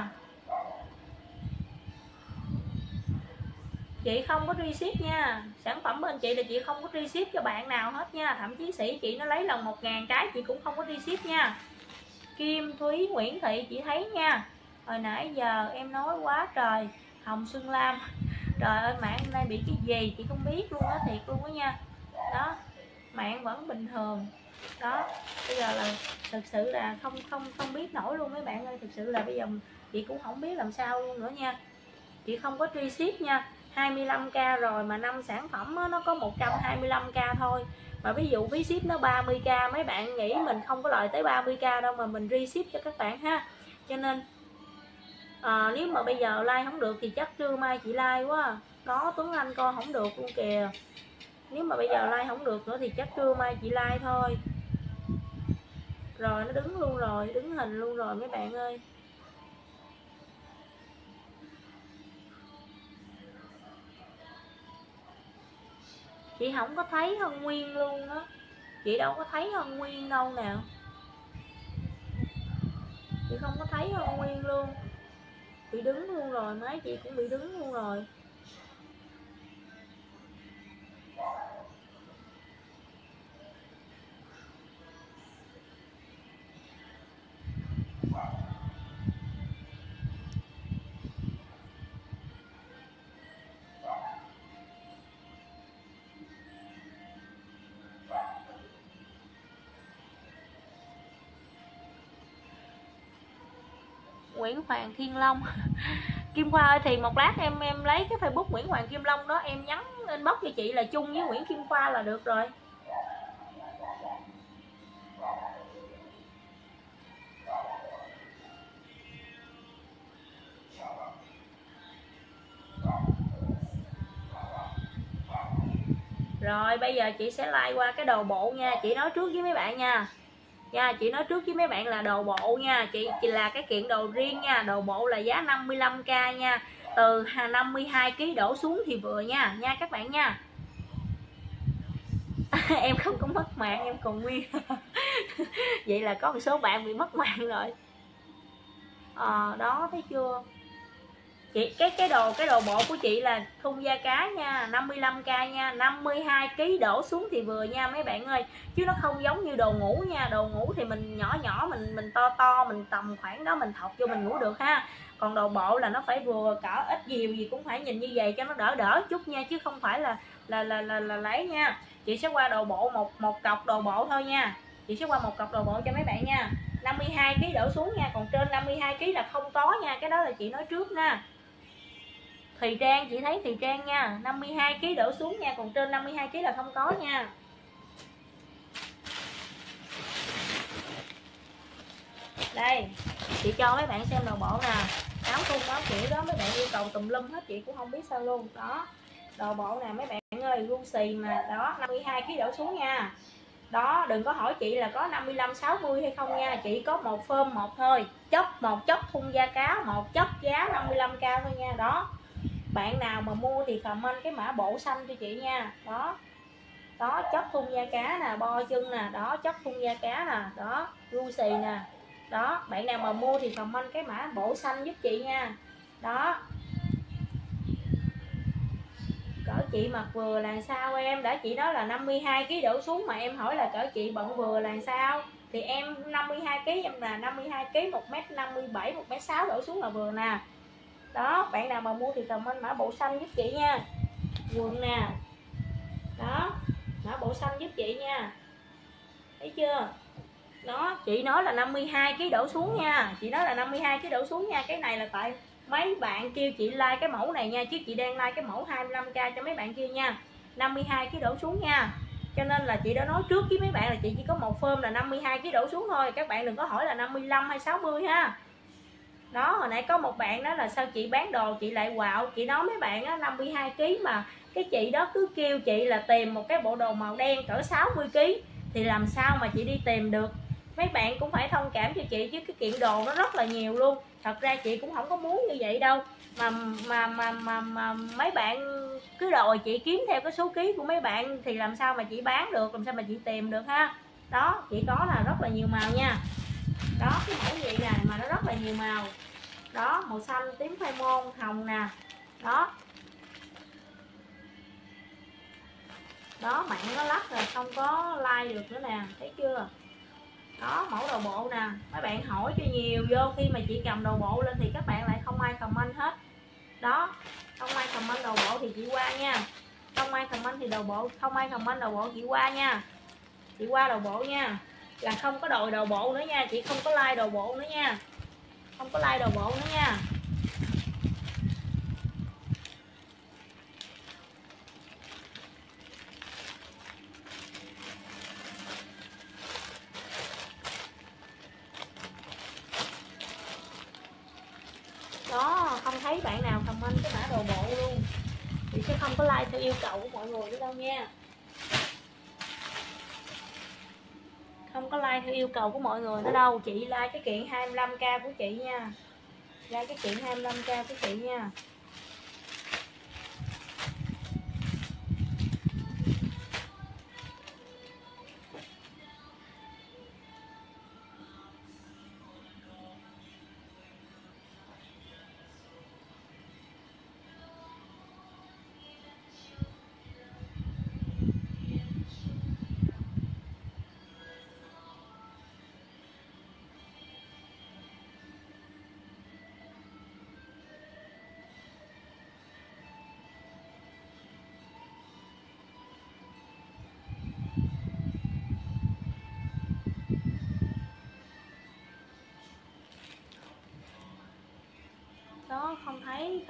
[SPEAKER 1] Chị không có free ship nha. Sản phẩm bên chị là chị không có free ship cho bạn nào hết nha. Thậm chí sĩ chị nó lấy lần 1000 cái chị cũng không có free ship nha. Kim Thúy Nguyễn Thị chị thấy nha. Hồi nãy giờ em nói quá trời. Hồng Xuân Lam. Trời ơi mạng hôm nay bị cái gì chị không biết luôn á, thiệt luôn á nha. Đó, mạng vẫn bình thường. Đó, bây giờ là thực sự là không biết nổi luôn mấy bạn ơi. Thực sự là bây giờ chị cũng không biết làm sao luôn nữa nha. Chị không có free ship nha. 25k rồi mà 5 sản phẩm á, nó có 125k thôi. Mà ví dụ phí ship nó 30k, mấy bạn nghĩ mình không có lời tới 30k đâu mà mình re ship cho các bạn ha. Cho nên nếu mà bây giờ like không được thì chắc trưa mai chị like quá. Đó, Tuấn Anh coi không được luôn kìa. Nếu mà bây giờ like không được nữa thì chắc trưa mai chị like thôi. Rồi nó đứng luôn rồi, đứng hình luôn rồi mấy bạn ơi. Chị không có thấy Hân Nguyên luôn á. Chị đâu có thấy Hân Nguyên đâu nào. Chị không có thấy Hân Nguyên luôn. Bị đứng luôn rồi, máy chị cũng bị đứng luôn rồi. Nguyễn Hoàng Thiên Long. Kim Khoa ơi, thì một lát em lấy cái Facebook Nguyễn Hoàng Kim Long đó, em nhắn inbox cho chị là chung với Nguyễn Kim Khoa là được rồi. Rồi bây giờ chị sẽ like qua cái đồ bộ nha. Chị nói trước với mấy bạn nha. Chị nói trước với mấy bạn là đồ bộ nha. Chị là cái kiện đồ riêng nha. Đồ bộ là giá 55k nha. Từ 52kg đổ xuống thì vừa nha. Nha các bạn nha. Em không có mất mạng, em còn nguyên. Vậy là có một số bạn bị mất mạng rồi. Đó thấy chưa. Chị cái đồ bộ của chị là thun da cá nha, 55k nha, 52kg đổ xuống thì vừa nha mấy bạn ơi. Chứ nó không giống như đồ ngủ nha. Đồ ngủ thì mình nhỏ nhỏ, mình to mình tầm khoảng đó mình thọc vô mình ngủ được ha. Còn đồ bộ là nó phải vừa, cỡ ít nhiều gì cũng phải nhìn như vậy cho nó đỡ đỡ chút nha, chứ không phải là lấy nha. Chị sẽ qua đồ bộ một cọc đồ bộ thôi nha. Chị sẽ qua một cọc đồ bộ cho mấy bạn nha. 52kg đổ xuống nha, còn trên 52kg là không có nha, cái đó là chị nói trước nha. Thùy Trang, chị thấy Thùy Trang nha, 52kg đổ xuống nha, còn trên 52kg là không có nha. Đây, chị cho mấy bạn xem đồ bộ nè. Áo thun áo kiểu đó mấy bạn yêu cầu tùm lum hết, chị cũng không biết sao luôn. Đó, đồ bộ nè mấy bạn ơi, gu xì mà. Đó, 52kg đổ xuống nha. Đó, đừng có hỏi chị là có 55, 60 hay không nha. Chị có một phơm một thôi. Một chốc thun da cá, một chốc giá 55k thôi nha. Đó, bạn nào mà mua thì comment cái mã bộ xanh cho chị nha. Đó, đó, chóp thun da cá nè, bo chân nè. Đó, chóp thun da cá nè. Đó, gu xì nè. Đó, bạn nào mà mua thì comment cái mã bộ xanh giúp chị nha. Đó, cỡ chị mặc vừa là sao em? Đã chị nói là 52kg đổ xuống mà em hỏi là cỡ chị bận vừa là sao? Thì em 52kg, em là 52kg, 1m57, 1m6 đổ xuống là vừa nè. Đó, bạn nào mà mua thì comment mã bộ xanh giúp chị nha. Quần nè. Đó, mã bộ xanh giúp chị nha. Thấy chưa? Đó, chị nói là 52kg đổ xuống nha. Chị nói là 52kg đổ xuống nha. Cái này là tại mấy bạn kêu chị like cái mẫu này nha, chứ chị đang like cái mẫu 25k cho mấy bạn kia nha. 52kg đổ xuống nha. Cho nên là chị đã nói trước với mấy bạn là chị chỉ có một phơm là 52kg đổ xuống thôi. Các bạn đừng có hỏi là 55 hay 60 ha. Đó, hồi nãy có một bạn đó là sao chị bán đồ chị lại quạo. Chị nói mấy bạn á 52kg mà cái chị đó cứ kêu chị là tìm một cái bộ đồ màu đen cỡ 60kg thì làm sao mà chị đi tìm được. Mấy bạn cũng phải thông cảm cho chị chứ cái kiện đồ nó rất là nhiều luôn. Thật ra chị cũng không có muốn như vậy đâu. Mà mấy bạn cứ đòi chị kiếm theo cái số ký của mấy bạn thì làm sao mà chị bán được, làm sao mà chị tìm được ha. Đó, chị có là rất là nhiều màu nha. Đó, cái mẫu vậy nè mà nó rất là nhiều màu. Đó, màu xanh, tím khoai môn, hồng nè. Đó. Đó, mạng nó lắc rồi không có like được nữa nè, thấy chưa? Đó, mẫu đồ bộ nè. Mấy bạn hỏi cho nhiều vô, khi mà chị cầm đồ bộ lên thì các bạn lại không ai comment hết. Đó, không ai comment đồ bộ thì chị qua nha. Không ai comment thì đồ bộ, không ai comment đồ bộ chị qua nha. Chị qua đồ bộ nha. Là không có đòi đồ bộ nữa nha, chị không có like đồ bộ nữa nha. Không có like đồ bộ nữa nha. Đó, không thấy bạn nào comment cái mã đồ bộ luôn. Chị sẽ không có like theo yêu cầu của mọi người nữa đâu nha. không có like theo yêu cầu của mọi người nữa đâu. Chị like cái kiện 25k của chị nha, like cái kiện 25k của chị nha. Đó, không thấy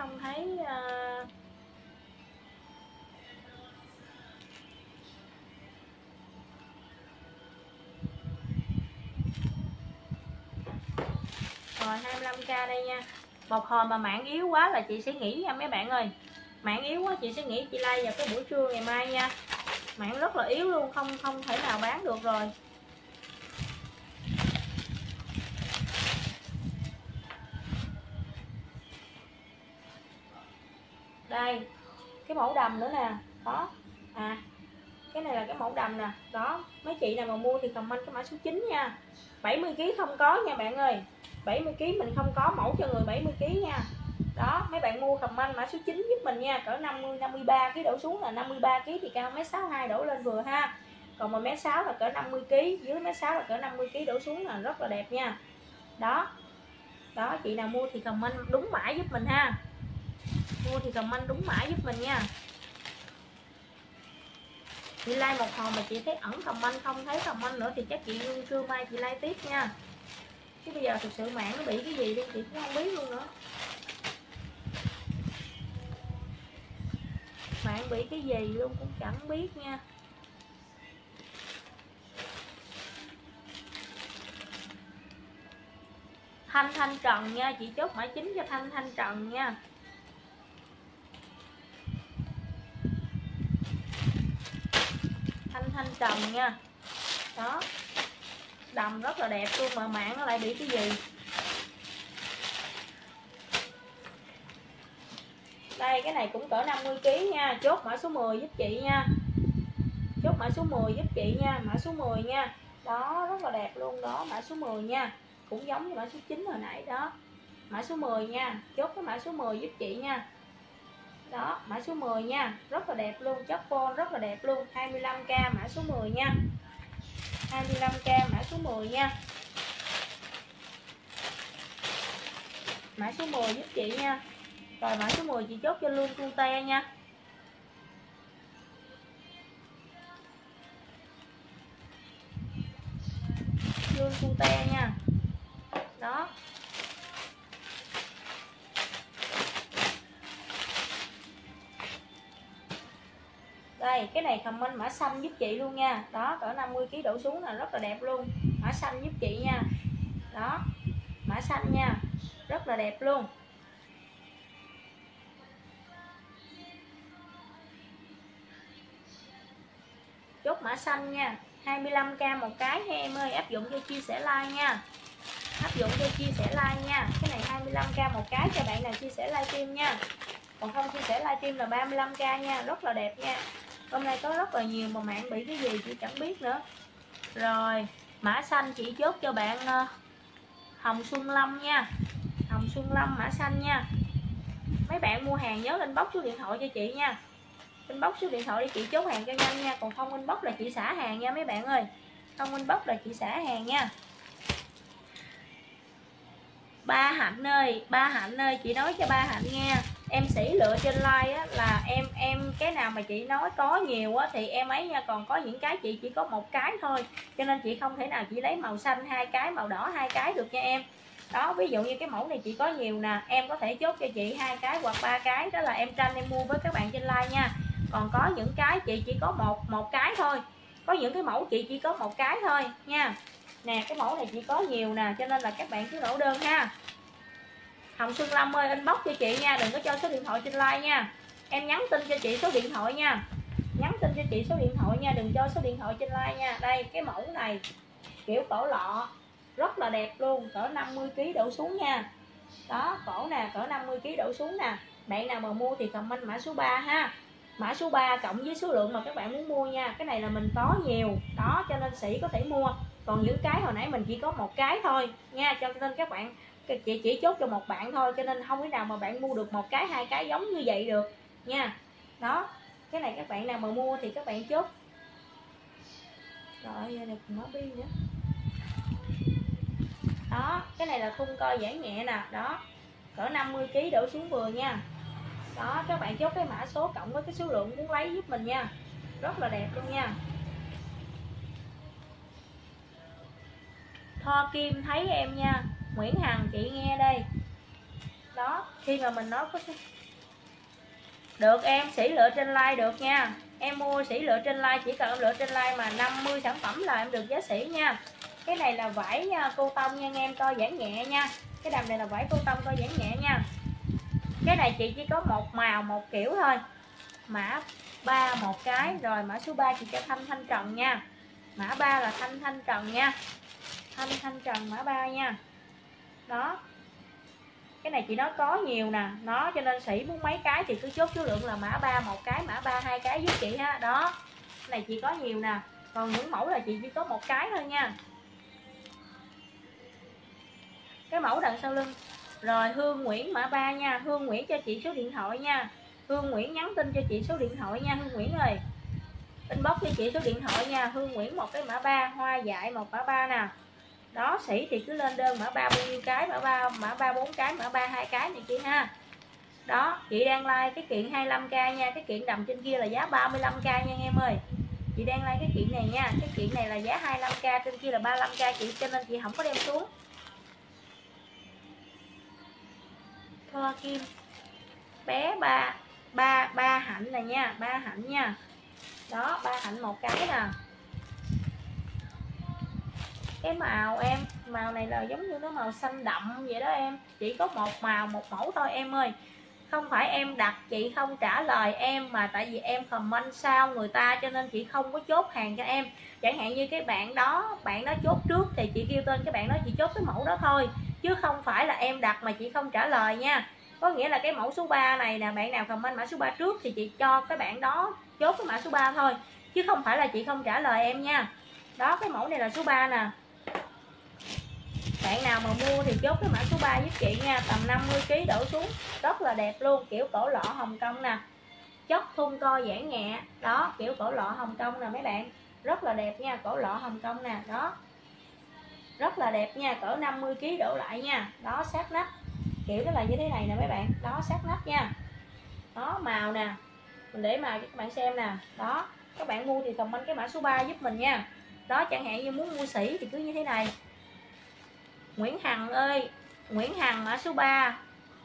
[SPEAKER 1] Rồi 25k đây nha. Một hồi mà mạng yếu quá là chị sẽ nghỉ nha mấy bạn ơi. Mạng yếu quá chị sẽ nghỉ, chị like vào cái buổi trưa ngày mai nha. Mạng rất là yếu luôn, không thể nào bán được rồi. Đây, cái mẫu đầm nữa nè. Đó. À, cái này là cái mẫu đầm nè. Đó, mấy chị nào mà mua thì comment cái mã số 9 nha. 70kg không có nha bạn ơi. 70kg mình không có mẫu cho người 70kg nha. Đó, mấy bạn mua comment mã số 9 giúp mình nha. Cỡ 50 53kg đổ xuống là 53kg thì cao 1m62 đổ lên vừa ha. Còn 1m6 là cỡ 50kg, dưới 1m6 là cỡ 50kg đổ xuống là rất là đẹp nha. Đó. Đó, chị nào mua thì comment đúng mã giúp mình ha. Mua thì comment đúng mã giúp mình nha. Chị like một hồi mà chị thấy ẩn comment không thấy comment nữa thì chắc chị trưa mai chị like tiếp nha. Chứ bây giờ thực sự mạng nó bị cái gì luôn chị cũng không biết luôn nữa. Mạng bị cái gì luôn cũng chẳng biết nha. Thanh Trần nha, chị chốt mã 9 cho Thanh Trần nha. Thanh Trần nha. Đó, đầm rất là đẹp luôn mà mạng nó lại bị cái gì. Đây cái này cũng cỡ 50kg nha. Chốt mã số 10 giúp chị nha. Chốt mã số 10 giúp chị nha. Mã số 10 nha. Đó, rất là đẹp luôn đó. Mã số 10 nha. Cũng giống như mã số 9 hồi nãy đó. Mã số 10 nha. Chốt cái mã số 10 giúp chị nha. Đó, mã số 10 nha. Rất là đẹp luôn. Chất phone rất là đẹp luôn. 25k mã số 10 nha. 25k mã số 10 nha. Mã số 10 giúp chị nha. Rồi mã số 10 chị chốt cho luôn cute nha. Luôn cute nha. Đó. Đây, cái này comment mã xanh giúp chị luôn nha. Đó, cỡ 50kg đổ xuống là rất là đẹp luôn. Mã xanh giúp chị nha. Đó, mã xanh nha. Rất là đẹp luôn. Chốt mã xanh nha. 25k một cái ha em ơi. Áp dụng cho chia sẻ like nha. Áp dụng cho chia sẻ like nha. Cái này 25k một cái cho bạn nào chia sẻ livestream nha. Còn không chia sẻ livestream là 35k nha. Rất là đẹp nha. Hôm nay có rất là nhiều mà mạng bị cái gì chị chẳng biết nữa. Rồi, mã xanh chị chốt cho bạn Hồng Xuân Lâm nha. Hồng Xuân Lâm mã xanh nha. Mấy bạn mua hàng nhớ inbox số điện thoại cho chị nha. Inbox số điện thoại để chị chốt hàng cho nhanh nha. Còn không inbox là chị xả hàng nha mấy bạn ơi. Không inbox là chị xả hàng nha. Ba Hạnh ơi, chị nói cho ba Hạnh nghe. Em sĩ lựa trên like á, là em cái nào mà chị nói có nhiều á thì em ấy nha, còn có những cái chị chỉ có một cái thôi, cho nên chị không thể nào chị lấy màu xanh 2 cái, màu đỏ 2 cái được nha em. Đó, ví dụ như cái mẫu này chị có nhiều nè, em có thể chốt cho chị 2 cái hoặc 3 cái, đó là em tranh em mua với các bạn trên like nha. Còn có những cái chị chỉ có một cái thôi, có những cái mẫu chị chỉ có một cái thôi nha. Nè, cái mẫu này chị có nhiều nè, cho nên là các bạn cứ nổ đơn ha. Hồng Xuân Lâm ơi, inbox cho chị nha, đừng có cho số điện thoại trên like nha. Em nhắn tin cho chị số điện thoại nha. Nhắn tin cho chị số điện thoại nha, đừng cho số điện thoại trên like nha. Đây, cái mẫu này kiểu cổ lọ rất là đẹp luôn, cỡ 50 kg đổ xuống nha. Đó, cổ nè, cỡ 50 kg đổ xuống nè. Bạn nào mà mua thì comment mã số 3 ha. Mã số 3 cộng với số lượng mà các bạn muốn mua nha. Cái này là mình có nhiều, đó cho nên Sĩ có thể mua. Còn những cái hồi nãy mình chỉ có một cái thôi nha, cho nên các bạn chị chỉ chốt cho một bạn thôi, cho nên không thể nào mà bạn mua được một cái, hai cái giống như vậy được nha. Đó, cái này các bạn nào mà mua thì các bạn chốt. Rồi, được mở bi nữa. Đó, cái này là thun co giãn nhẹ nè, đó. Cỡ 50 kg đổ xuống vừa nha. Đó, các bạn chốt cái mã số cộng với cái số lượng muốn lấy giúp mình nha. Rất là đẹp luôn nha. Thoa Kim thấy em nha. Nguyễn Hằng chị nghe đây. Đó, khi mà mình nói có được em, Sĩ lựa trên like được nha. Em mua Sĩ lựa trên like, chỉ cần em lựa trên like mà 50 sản phẩm là em được giá Sĩ nha. Cái này là vải cô tông nha em, co giãn nhẹ nha. Cái đầm này là vải cô tông co giãn nhẹ nha. Cái này chị chỉ có một màu một kiểu thôi. Mã 3 một cái, rồi mã số 3 chị cho Thanh Trần nha. Mã 3 là Thanh Trần nha. Thanh Trần mã 3 nha. Đó. Cái này chị nói có nhiều nè, nó cho nên Sĩ muốn mấy cái thì cứ chốt số lượng là mã 3 một cái, mã 3 hai cái giúp chị ha. Đó. Cái này chị có nhiều nè, còn những mẫu là chị chỉ có một cái thôi nha. Cái mẫu đằng sau lưng. Rồi Hương Nguyễn mã 3 nha. Hương Nguyễn cho chị số điện thoại nha. Hương Nguyễn nhắn tin cho chị số điện thoại nha Hương Nguyễn ơi. Inbox cho chị số điện thoại nha. Hương Nguyễn một cái mã 3, hoa dại một mã 3 nè. Đó, Sĩ thì cứ lên đơn mã 3 bao nhiêu cái, mã 3 4 cái, mã 3 2 cái này chị ha. Đó, chị đang like cái kiện 25k nha, cái kiện đầm trên kia là giá 35k nha em ơi. Chị đang like cái kiện này nha, cái kiện này là giá 25k, trên kia là 35k chị, cho nên chị không có đem xuống. Thoa Kim bé ba hạnh này nha, ba hạnh nha. Đó, ba hạnh một cái nè. Cái màu em, màu này là giống như nó màu xanh đậm vậy đó em. Chỉ có một màu một mẫu thôi em ơi. Không phải em đặt chị không trả lời em, mà tại vì em comment sau người ta cho nên chị không có chốt hàng cho em. Chẳng hạn như cái bạn đó chốt trước thì chị kêu tên cái bạn đó, chị chốt cái mẫu đó thôi, chứ không phải là em đặt mà chị không trả lời nha. Có nghĩa là cái mẫu số 3 này nè, bạn nào comment mã số 3 trước thì chị cho cái bạn đó chốt cái mã số 3 thôi, chứ không phải là chị không trả lời em nha. Đó, cái mẫu này là số 3 nè. Bạn nào mà mua thì chốt cái mã số 3 giúp chị nha, tầm 50 kg đổ xuống, rất là đẹp luôn, kiểu cổ lọ Hồng Kông nè, chất thun co giãn nhẹ. Đó, kiểu cổ lọ Hồng Kông nè mấy bạn, rất là đẹp nha, cổ lọ Hồng Kông nè. Đó, rất là đẹp nha, cỡ 50 kg đổ lại nha. Đó, sát nách, kiểu nó là như thế này nè mấy bạn. Đó, sát nách nha. Đó, màu nè, mình để màu cho các bạn xem nè. Đó, các bạn mua thì comment cái mã số 3 giúp mình nha. Đó, chẳng hạn như muốn mua sỉ thì cứ như thế này. Nguyễn Hằng ơi, Nguyễn Hằng mã số 3.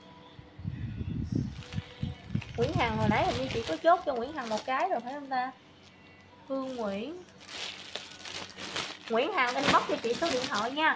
[SPEAKER 1] Nguyễn Hằng hồi nãy hình như chị có chốt cho Nguyễn Hằng một cái rồi phải không ta? Hương Nguyễn Hằng inbox cho chị số điện thoại nha.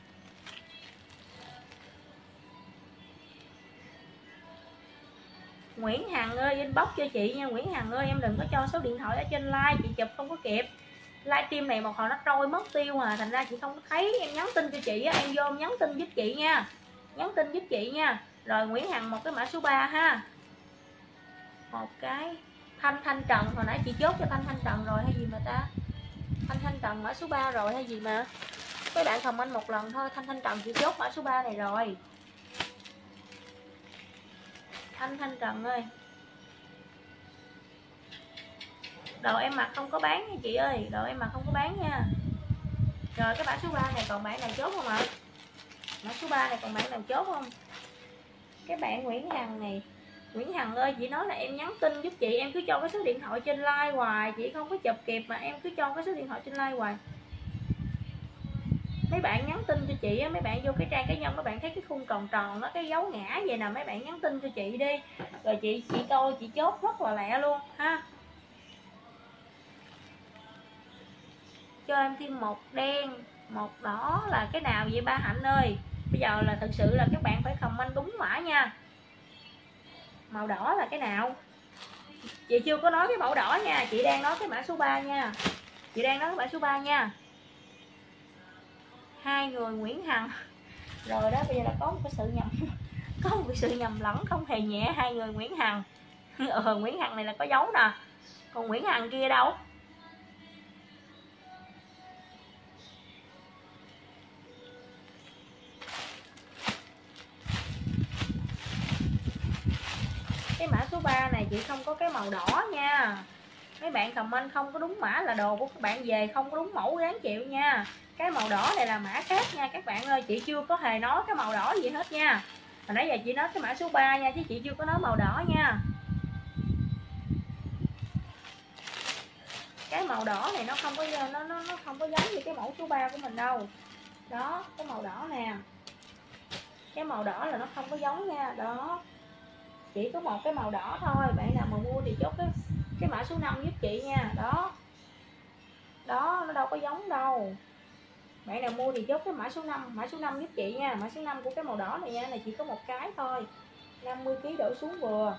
[SPEAKER 1] Nguyễn Hằng ơi, inbox cho chị nha. Nguyễn Hằng ơi, em đừng có cho số điện thoại ở trên like, chị chụp không có kịp. Livestream này một hồi nó trôi mất tiêu à, thành ra chị không thấy. Em nhắn tin cho chị á, em vô em nhắn tin giúp chị nha. Nhắn tin giúp chị nha. Rồi Nguyễn Hằng một cái mã số 3 ha. Một cái Thanh Trần, hồi nãy chị chốt cho Thanh Trần rồi hay gì mà ta? Thanh Trần mã số 3 rồi hay gì mà. Các bạn comment một lần thôi. Thanh Trần chị chốt mã số 3 này rồi. Thanh Trần ơi, đồ em mặc không có bán nha chị ơi, đồ em mặc không có bán nha. Rồi cái mã số 3 này còn bạn nào chốt không ạ? Mã số 3 này còn bạn nào chốt không? Cái bạn Nguyễn Hằng này, Nguyễn Hằng ơi, chị nói là em nhắn tin giúp chị, em cứ cho cái số điện thoại trên like hoài, chị không có chụp kịp mà em cứ cho cái số điện thoại trên like hoài. Mấy bạn nhắn tin cho chị á, mấy bạn vô cái trang cá nhân, các bạn thấy cái khung tròn tròn đó, cái dấu ngã vậy nè, mấy bạn nhắn tin cho chị đi, rồi chị coi chị chốt rất là lẹ luôn ha. Cho em thêm một đen một đỏ là cái nào vậy ba Hạnh ơi? Bây giờ là thực sự là các bạn phải comment đúng mã nha. Màu đỏ là cái nào? Chị chưa có nói cái mẫu đỏ nha, chị đang nói cái mã số 3 nha. Chị đang nói cái mã số 3 nha. Hai người Nguyễn Hằng. Rồi đó, bây giờ là có một cái sự nhầm có một cái sự nhầm lẫn không hề nhẹ. Hai người Nguyễn Hằng. Nguyễn Hằng này là có dấu nè, còn Nguyễn Hằng kia đâu? Cái mã số 3 này chị không có cái màu đỏ nha. Mấy bạn comment không có đúng mã là đồ của các bạn về không có đúng mẫu ráng chịu nha. Cái màu đỏ này là mã khác nha các bạn ơi. Chị chưa có hề nói cái màu đỏ gì hết nha. Hồi nãy giờ chị nói cái mã số 3 nha, chứ chị chưa có nói màu đỏ nha. Cái màu đỏ này nó không có nó không có giống như cái mẫu số 3 của mình đâu. Đó, cái màu đỏ nè. Cái màu đỏ là nó không có giống nha. Đó. Chỉ có một cái màu đỏ thôi. Bạn nào mà mua thì chốt cái mã số 5 giúp chị nha. Đó. Đó, nó đâu có giống đâu. Bạn nào mua thì chốt cái mã số 5. Mã số 5 giúp chị nha. Mã số 5 của cái màu đỏ này nha. Này chỉ có một cái thôi. 50kg đổ xuống vừa.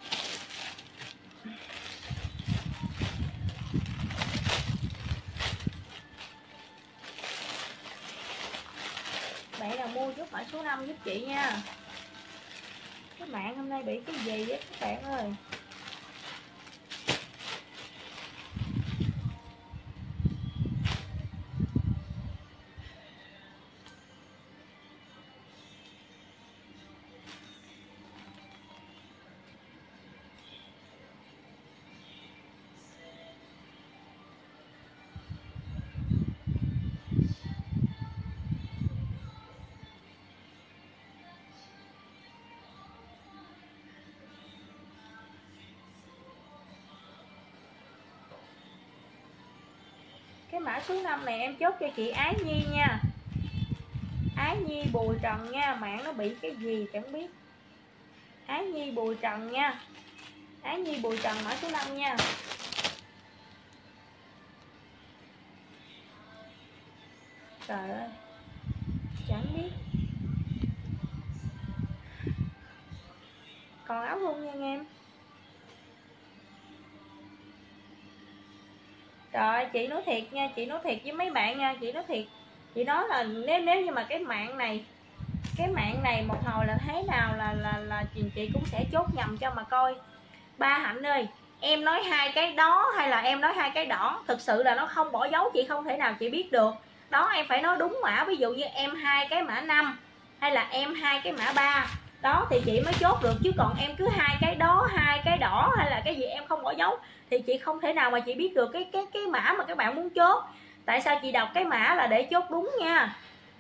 [SPEAKER 1] Bạn nào mua chốt mã số 5 giúp chị nha. Cái mạng hôm nay bị cái gì vậy các bạn ơi. Cái mã số 5 này em chốt cho chị Ái Nhi nha. Ái Nhi Bùi Trần nha. Mạng nó bị cái gì chẳng biết. Ái Nhi Bùi Trần nha. Ái Nhi Bùi Trần mã số 5 nha. Trời ơi, chẳng biết. Còn áo thun nha anh em. Trời ơi, chị nói thiệt nha. Chị nói thiệt với mấy bạn nha. Chị nói thiệt. Chị nói là nếu như mà cái mạng này một hồi là thế nào là chị cũng sẽ chốt nhầm cho mà coi. Ba Hạnh ơi, em nói hai cái đó hay là em nói hai cái đỏ? Thực sự là nó không bỏ dấu, chị không thể nào chị biết được. Đó, em phải nói đúng mã. Ví dụ như em hai cái mã 5 hay là em hai cái mã 3, đó thì chị mới chốt được. Chứ còn em cứ hai cái đó, hai cái đỏ hay là cái gì em không bỏ dấu thì chị không thể nào mà chị biết được cái mã mà các bạn muốn chốt. Tại sao chị đọc cái mã là để chốt đúng nha.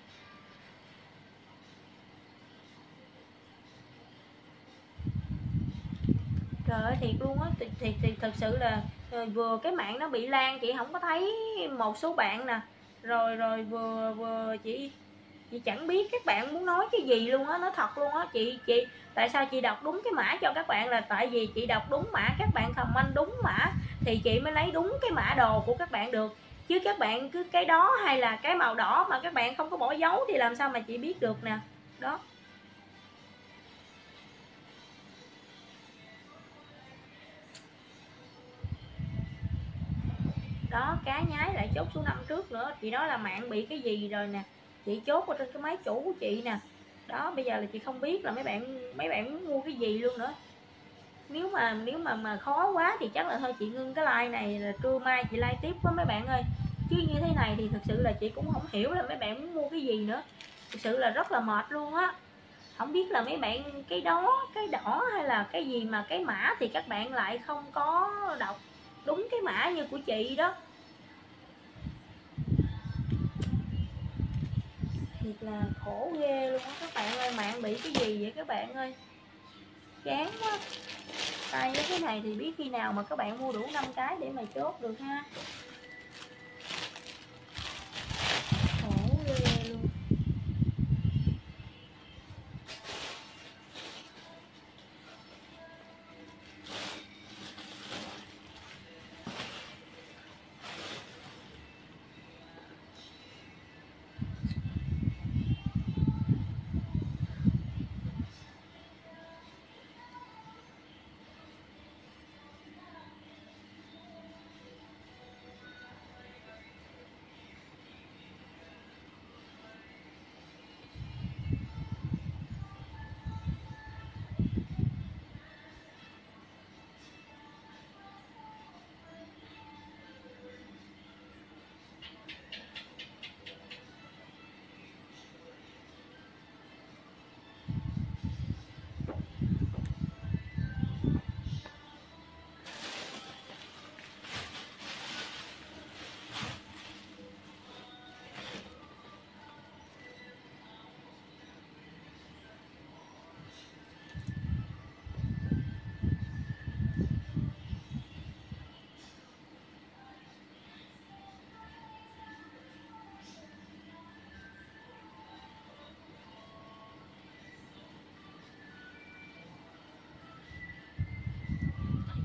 [SPEAKER 1] Trời ơi thiệt luôn á, thiệt thật sự là vừa cái mạng nó bị lan chị không có thấy một số bạn nè. Rồi vừa chị chẳng biết các bạn muốn nói cái gì luôn á, nói thật luôn á. Chị tại sao chị đọc đúng cái mã cho các bạn là tại vì chị đọc đúng mã, các bạn comment đúng mã thì chị mới lấy đúng cái mã đồ của các bạn được. Chứ các bạn cứ cái đó hay là cái màu đỏ mà các bạn không có bỏ dấu thì làm sao mà chị biết được nè. Đó. Đó, cá nhái lại chốt số 5 trước nữa. Chị nói là mạng bị cái gì rồi nè. Chị chốt ở trên cái máy chủ của chị nè. Đó, bây giờ là chị không biết là mấy bạn muốn mua cái gì luôn nữa. Nếu mà khó quá thì chắc là thôi chị ngưng cái like này, là trưa mai chị like tiếp với mấy bạn ơi. Chứ như thế này thì thực sự là chị cũng không hiểu là mấy bạn muốn mua cái gì nữa. Thực sự là rất là mệt luôn á. Không biết là mấy bạn cái đó, cái đỏ hay là cái gì mà cái mã thì các bạn lại không có đọc đúng cái mã như của chị đó. Thiệt là khổ ghê luôn á các bạn ơi. Mạng bị cái gì vậy các bạn ơi, chán quá. Tay với cái này thì biết khi nào mà các bạn mua đủ 5 cái để mà chốt được ha. Khổ ghê luôn.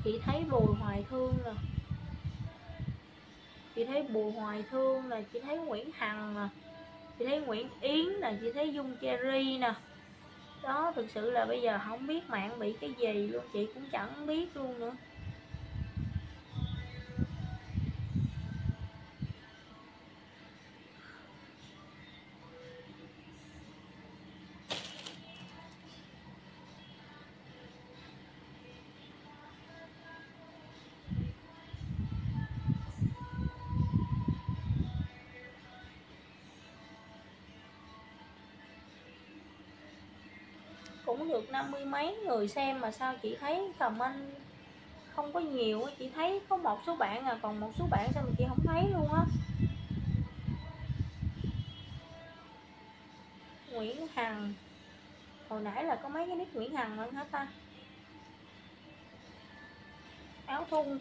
[SPEAKER 1] Chị thấy Bùi Hoài Thương nè, chị thấy Bùi Hoài Thương nè, chị thấy Nguyễn Hằng nè, chị thấy Nguyễn Yến nè, chị thấy Dung Cherry nè. Đó, thực sự là bây giờ không biết mạng bị cái gì luôn, chị cũng chẳng biết luôn nữa. Cũng được 50 mấy người xem mà sao chị thấy comment không có nhiều. Chị thấy có một số bạn à, còn một số bạn sao mà chị không thấy luôn á. Nguyễn Hằng, hồi nãy là có mấy cái nick Nguyễn Hằng nữa hả ta? Áo thun,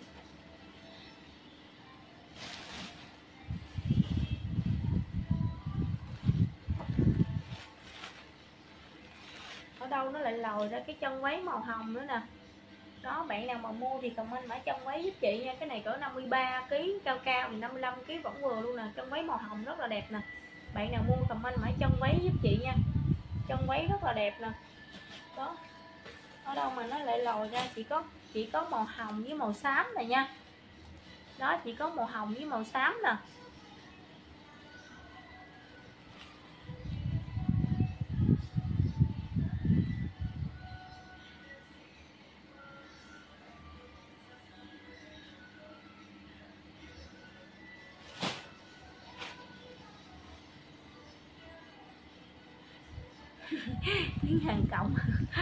[SPEAKER 1] ở đâu nó lại lòi ra cái chân váy màu hồng nữa nè. Đó, bạn nào mà mua thì comment mã chân váy giúp chị nha. Cái này cỡ 53 kg, cao cao thì 55 kg vẫn vừa luôn nè. Chân váy màu hồng rất là đẹp nè. Bạn nào mua comment mã chân váy giúp chị nha. Chân váy rất là đẹp nè. Đó, ở đâu mà nó lại lòi ra, chỉ có màu hồng với màu xám này nha. Đó, chỉ có màu hồng với màu xám nè. Miếng hàng cộng.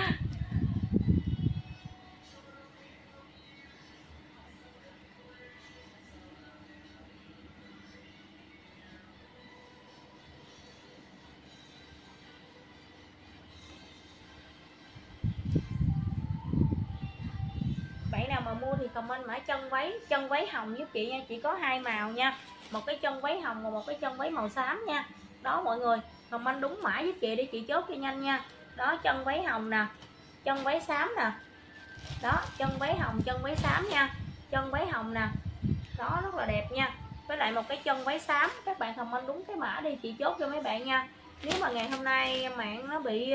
[SPEAKER 1] Bạn nào mà mua thì comment mã chân váy hồng giúp chị nha. Chỉ có hai màu nha, một cái chân váy hồng và một cái chân váy màu xám nha. Đó mọi người, comment đúng mã giúp chị để chị chốt cho nhanh nha. Đó, chân váy hồng nè, chân váy xám nè. Đó, chân váy hồng, chân váy xám nha. Chân váy hồng nè, đó rất là đẹp nha. Với lại một cái chân váy xám, các bạn comment đúng cái mã đi chị chốt cho mấy bạn nha. Nếu mà ngày hôm nay mạng nó bị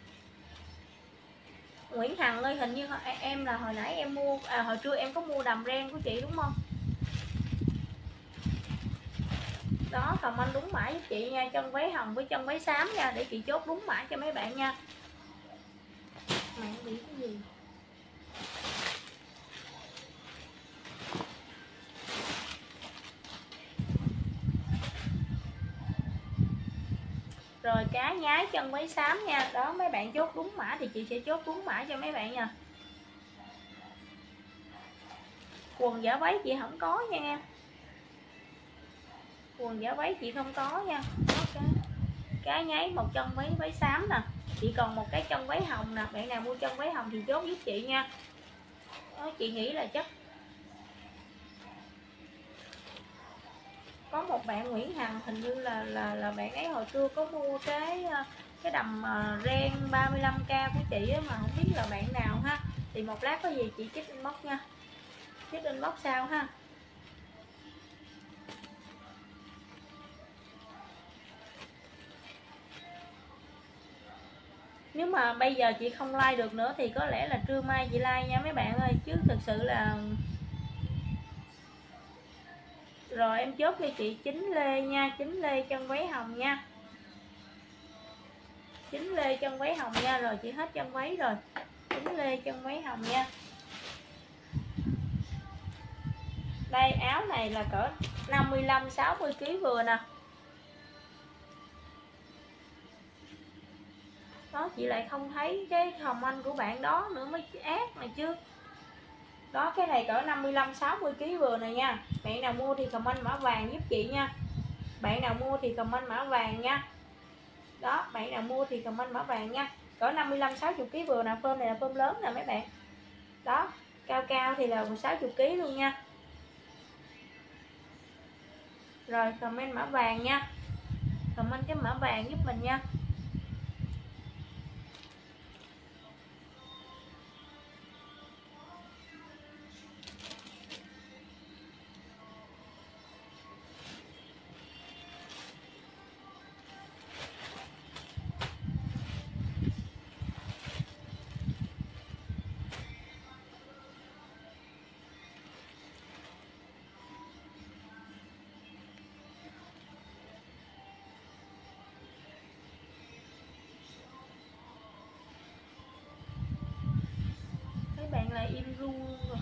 [SPEAKER 1] Nguyễn Hằng ơi, hình như em là hồi nãy em mua hồi trưa em có mua đầm ren của chị đúng không? Đó, comment đúng mã giúp chị nha, chân váy hồng với chân váy xám nha, để chị chốt đúng mã cho mấy bạn nha. Mạng bị cái gì? Rồi cá nhái chân váy xám nha. Đó, mấy bạn chốt đúng mã thì chị sẽ chốt đúng mã cho mấy bạn nha. Quần giả váy chị không có nha em. Quần giả váy chị không có nha. Đó, cá nháy một chân váy xám nè. Chị còn một cái chân váy hồng nè. Bạn nào mua chân váy hồng thì chốt giúp chị nha. Đó, chị nghĩ là chắc có một bạn Nguyễn Hằng, hình như là bạn ấy hồi trưa có mua cái đầm ren 35k của chị á, mà không biết là bạn nào ha. Thì một lát có gì chị check inbox nha, check inbox sao ha. Nếu mà bây giờ chị không like được nữa thì có lẽ là trưa mai chị like nha mấy bạn ơi, chứ thực sự là. Rồi em chốt cho chị Chính Lê nha, Chính Lê chân váy hồng nha. Chính Lê chân váy hồng nha. Rồi chị hết chân váy rồi. Chính Lê chân váy hồng nha. Đây, áo này là cỡ 55-60 kg vừa nè. Đó, chị lại không thấy cái comment của bạn đó nữa mới ác này chứ. Đó, cái này cỡ 55-60 kg vừa này nha. Bạn nào mua thì comment mã vàng giúp chị nha. Bạn nào mua thì comment mã vàng nha. Đó, bạn nào mua thì comment mã vàng nha. Cỡ 55-60 kg vừa nè, phơm này là phơm lớn nè mấy bạn. Đó, cao cao thì là 60 kg luôn nha. Rồi comment mã vàng nha. Comment cái mã vàng giúp mình nha. im ru rồi.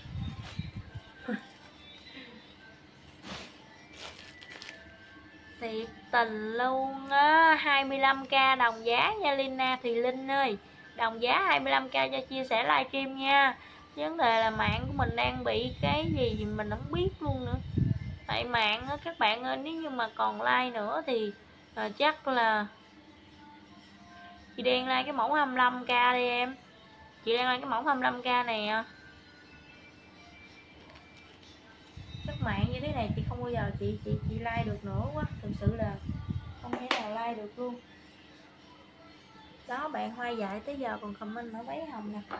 [SPEAKER 1] Thiệt tình luôn á. 25k đồng giá nha Lina Thùy Linh ơi. Đồng giá 25k cho chia sẻ livestream nha. Vấn đề là mạng của mình đang bị cái gì mình không biết luôn nữa. Tại mạng á các bạn ơi, nếu như mà còn like nữa thì chắc là chị đen like cái mẫu 25k đi em. Chị đen like cái mẫu 25k nè. Các mạng như thế này chị không bao giờ chị like được nữa quá, thực sự là không thể nào like được luôn. Đó, bạn Hoa dạy tới giờ còn comment ở váy hồng nè.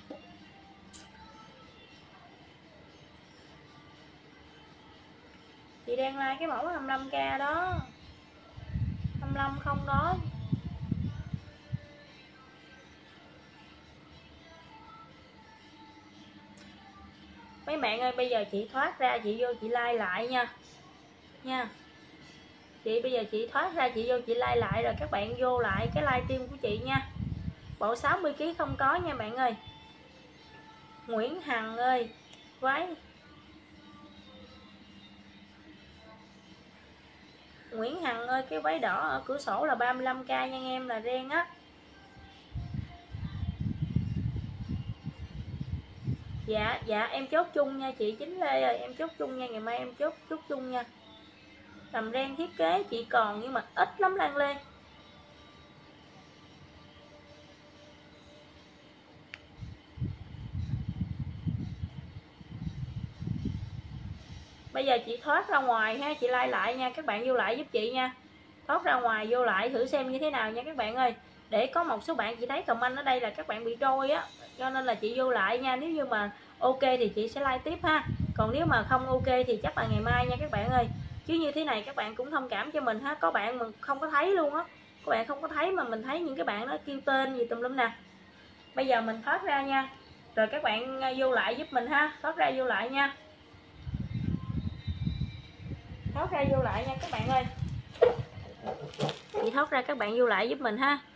[SPEAKER 1] Chị đang like cái mẫu 25k đó, 25 không đó. Mấy bạn ơi, bây giờ chị thoát ra chị vô chị like lại nha. Chị bây giờ chị thoát ra chị vô chị like lại rồi các bạn vô lại cái livestream của chị nha. Bộ 60kg không có nha bạn ơi. Nguyễn Hằng ơi, váy Nguyễn Hằng ơi, cái váy đỏ ở cửa sổ là 35k nha em, là ren á. Dạ em chốt chung nha chị Chính Lê ơi, em chốt chung nha, ngày mai em chốt chung nha. Đầm ren thiết kế chị còn nhưng mà ít lắm Lan Lê. Bây giờ chị thoát ra ngoài ha, chị like lại nha, các bạn vô lại giúp chị nha. Thoát ra ngoài vô lại thử xem như thế nào nha các bạn ơi. Để có một số bạn chị thấy comment ở đây là các bạn bị trôi á, cho nên là chị vô lại nha. Nếu như mà ok thì chị sẽ like tiếp ha. Còn nếu mà không ok thì chắc là ngày mai nha các bạn ơi. Chứ như thế này các bạn cũng thông cảm cho mình ha. Có bạn mình không có thấy luôn á. Các bạn không có thấy mà mình thấy những cái bạn đó kêu tên gì tùm lum nè. Bây giờ mình thoát ra nha. Rồi các bạn vô lại giúp mình ha. Thoát ra vô lại nha. Thoát ra vô lại nha các bạn ơi. Chị thoát ra các bạn vô lại giúp mình ha.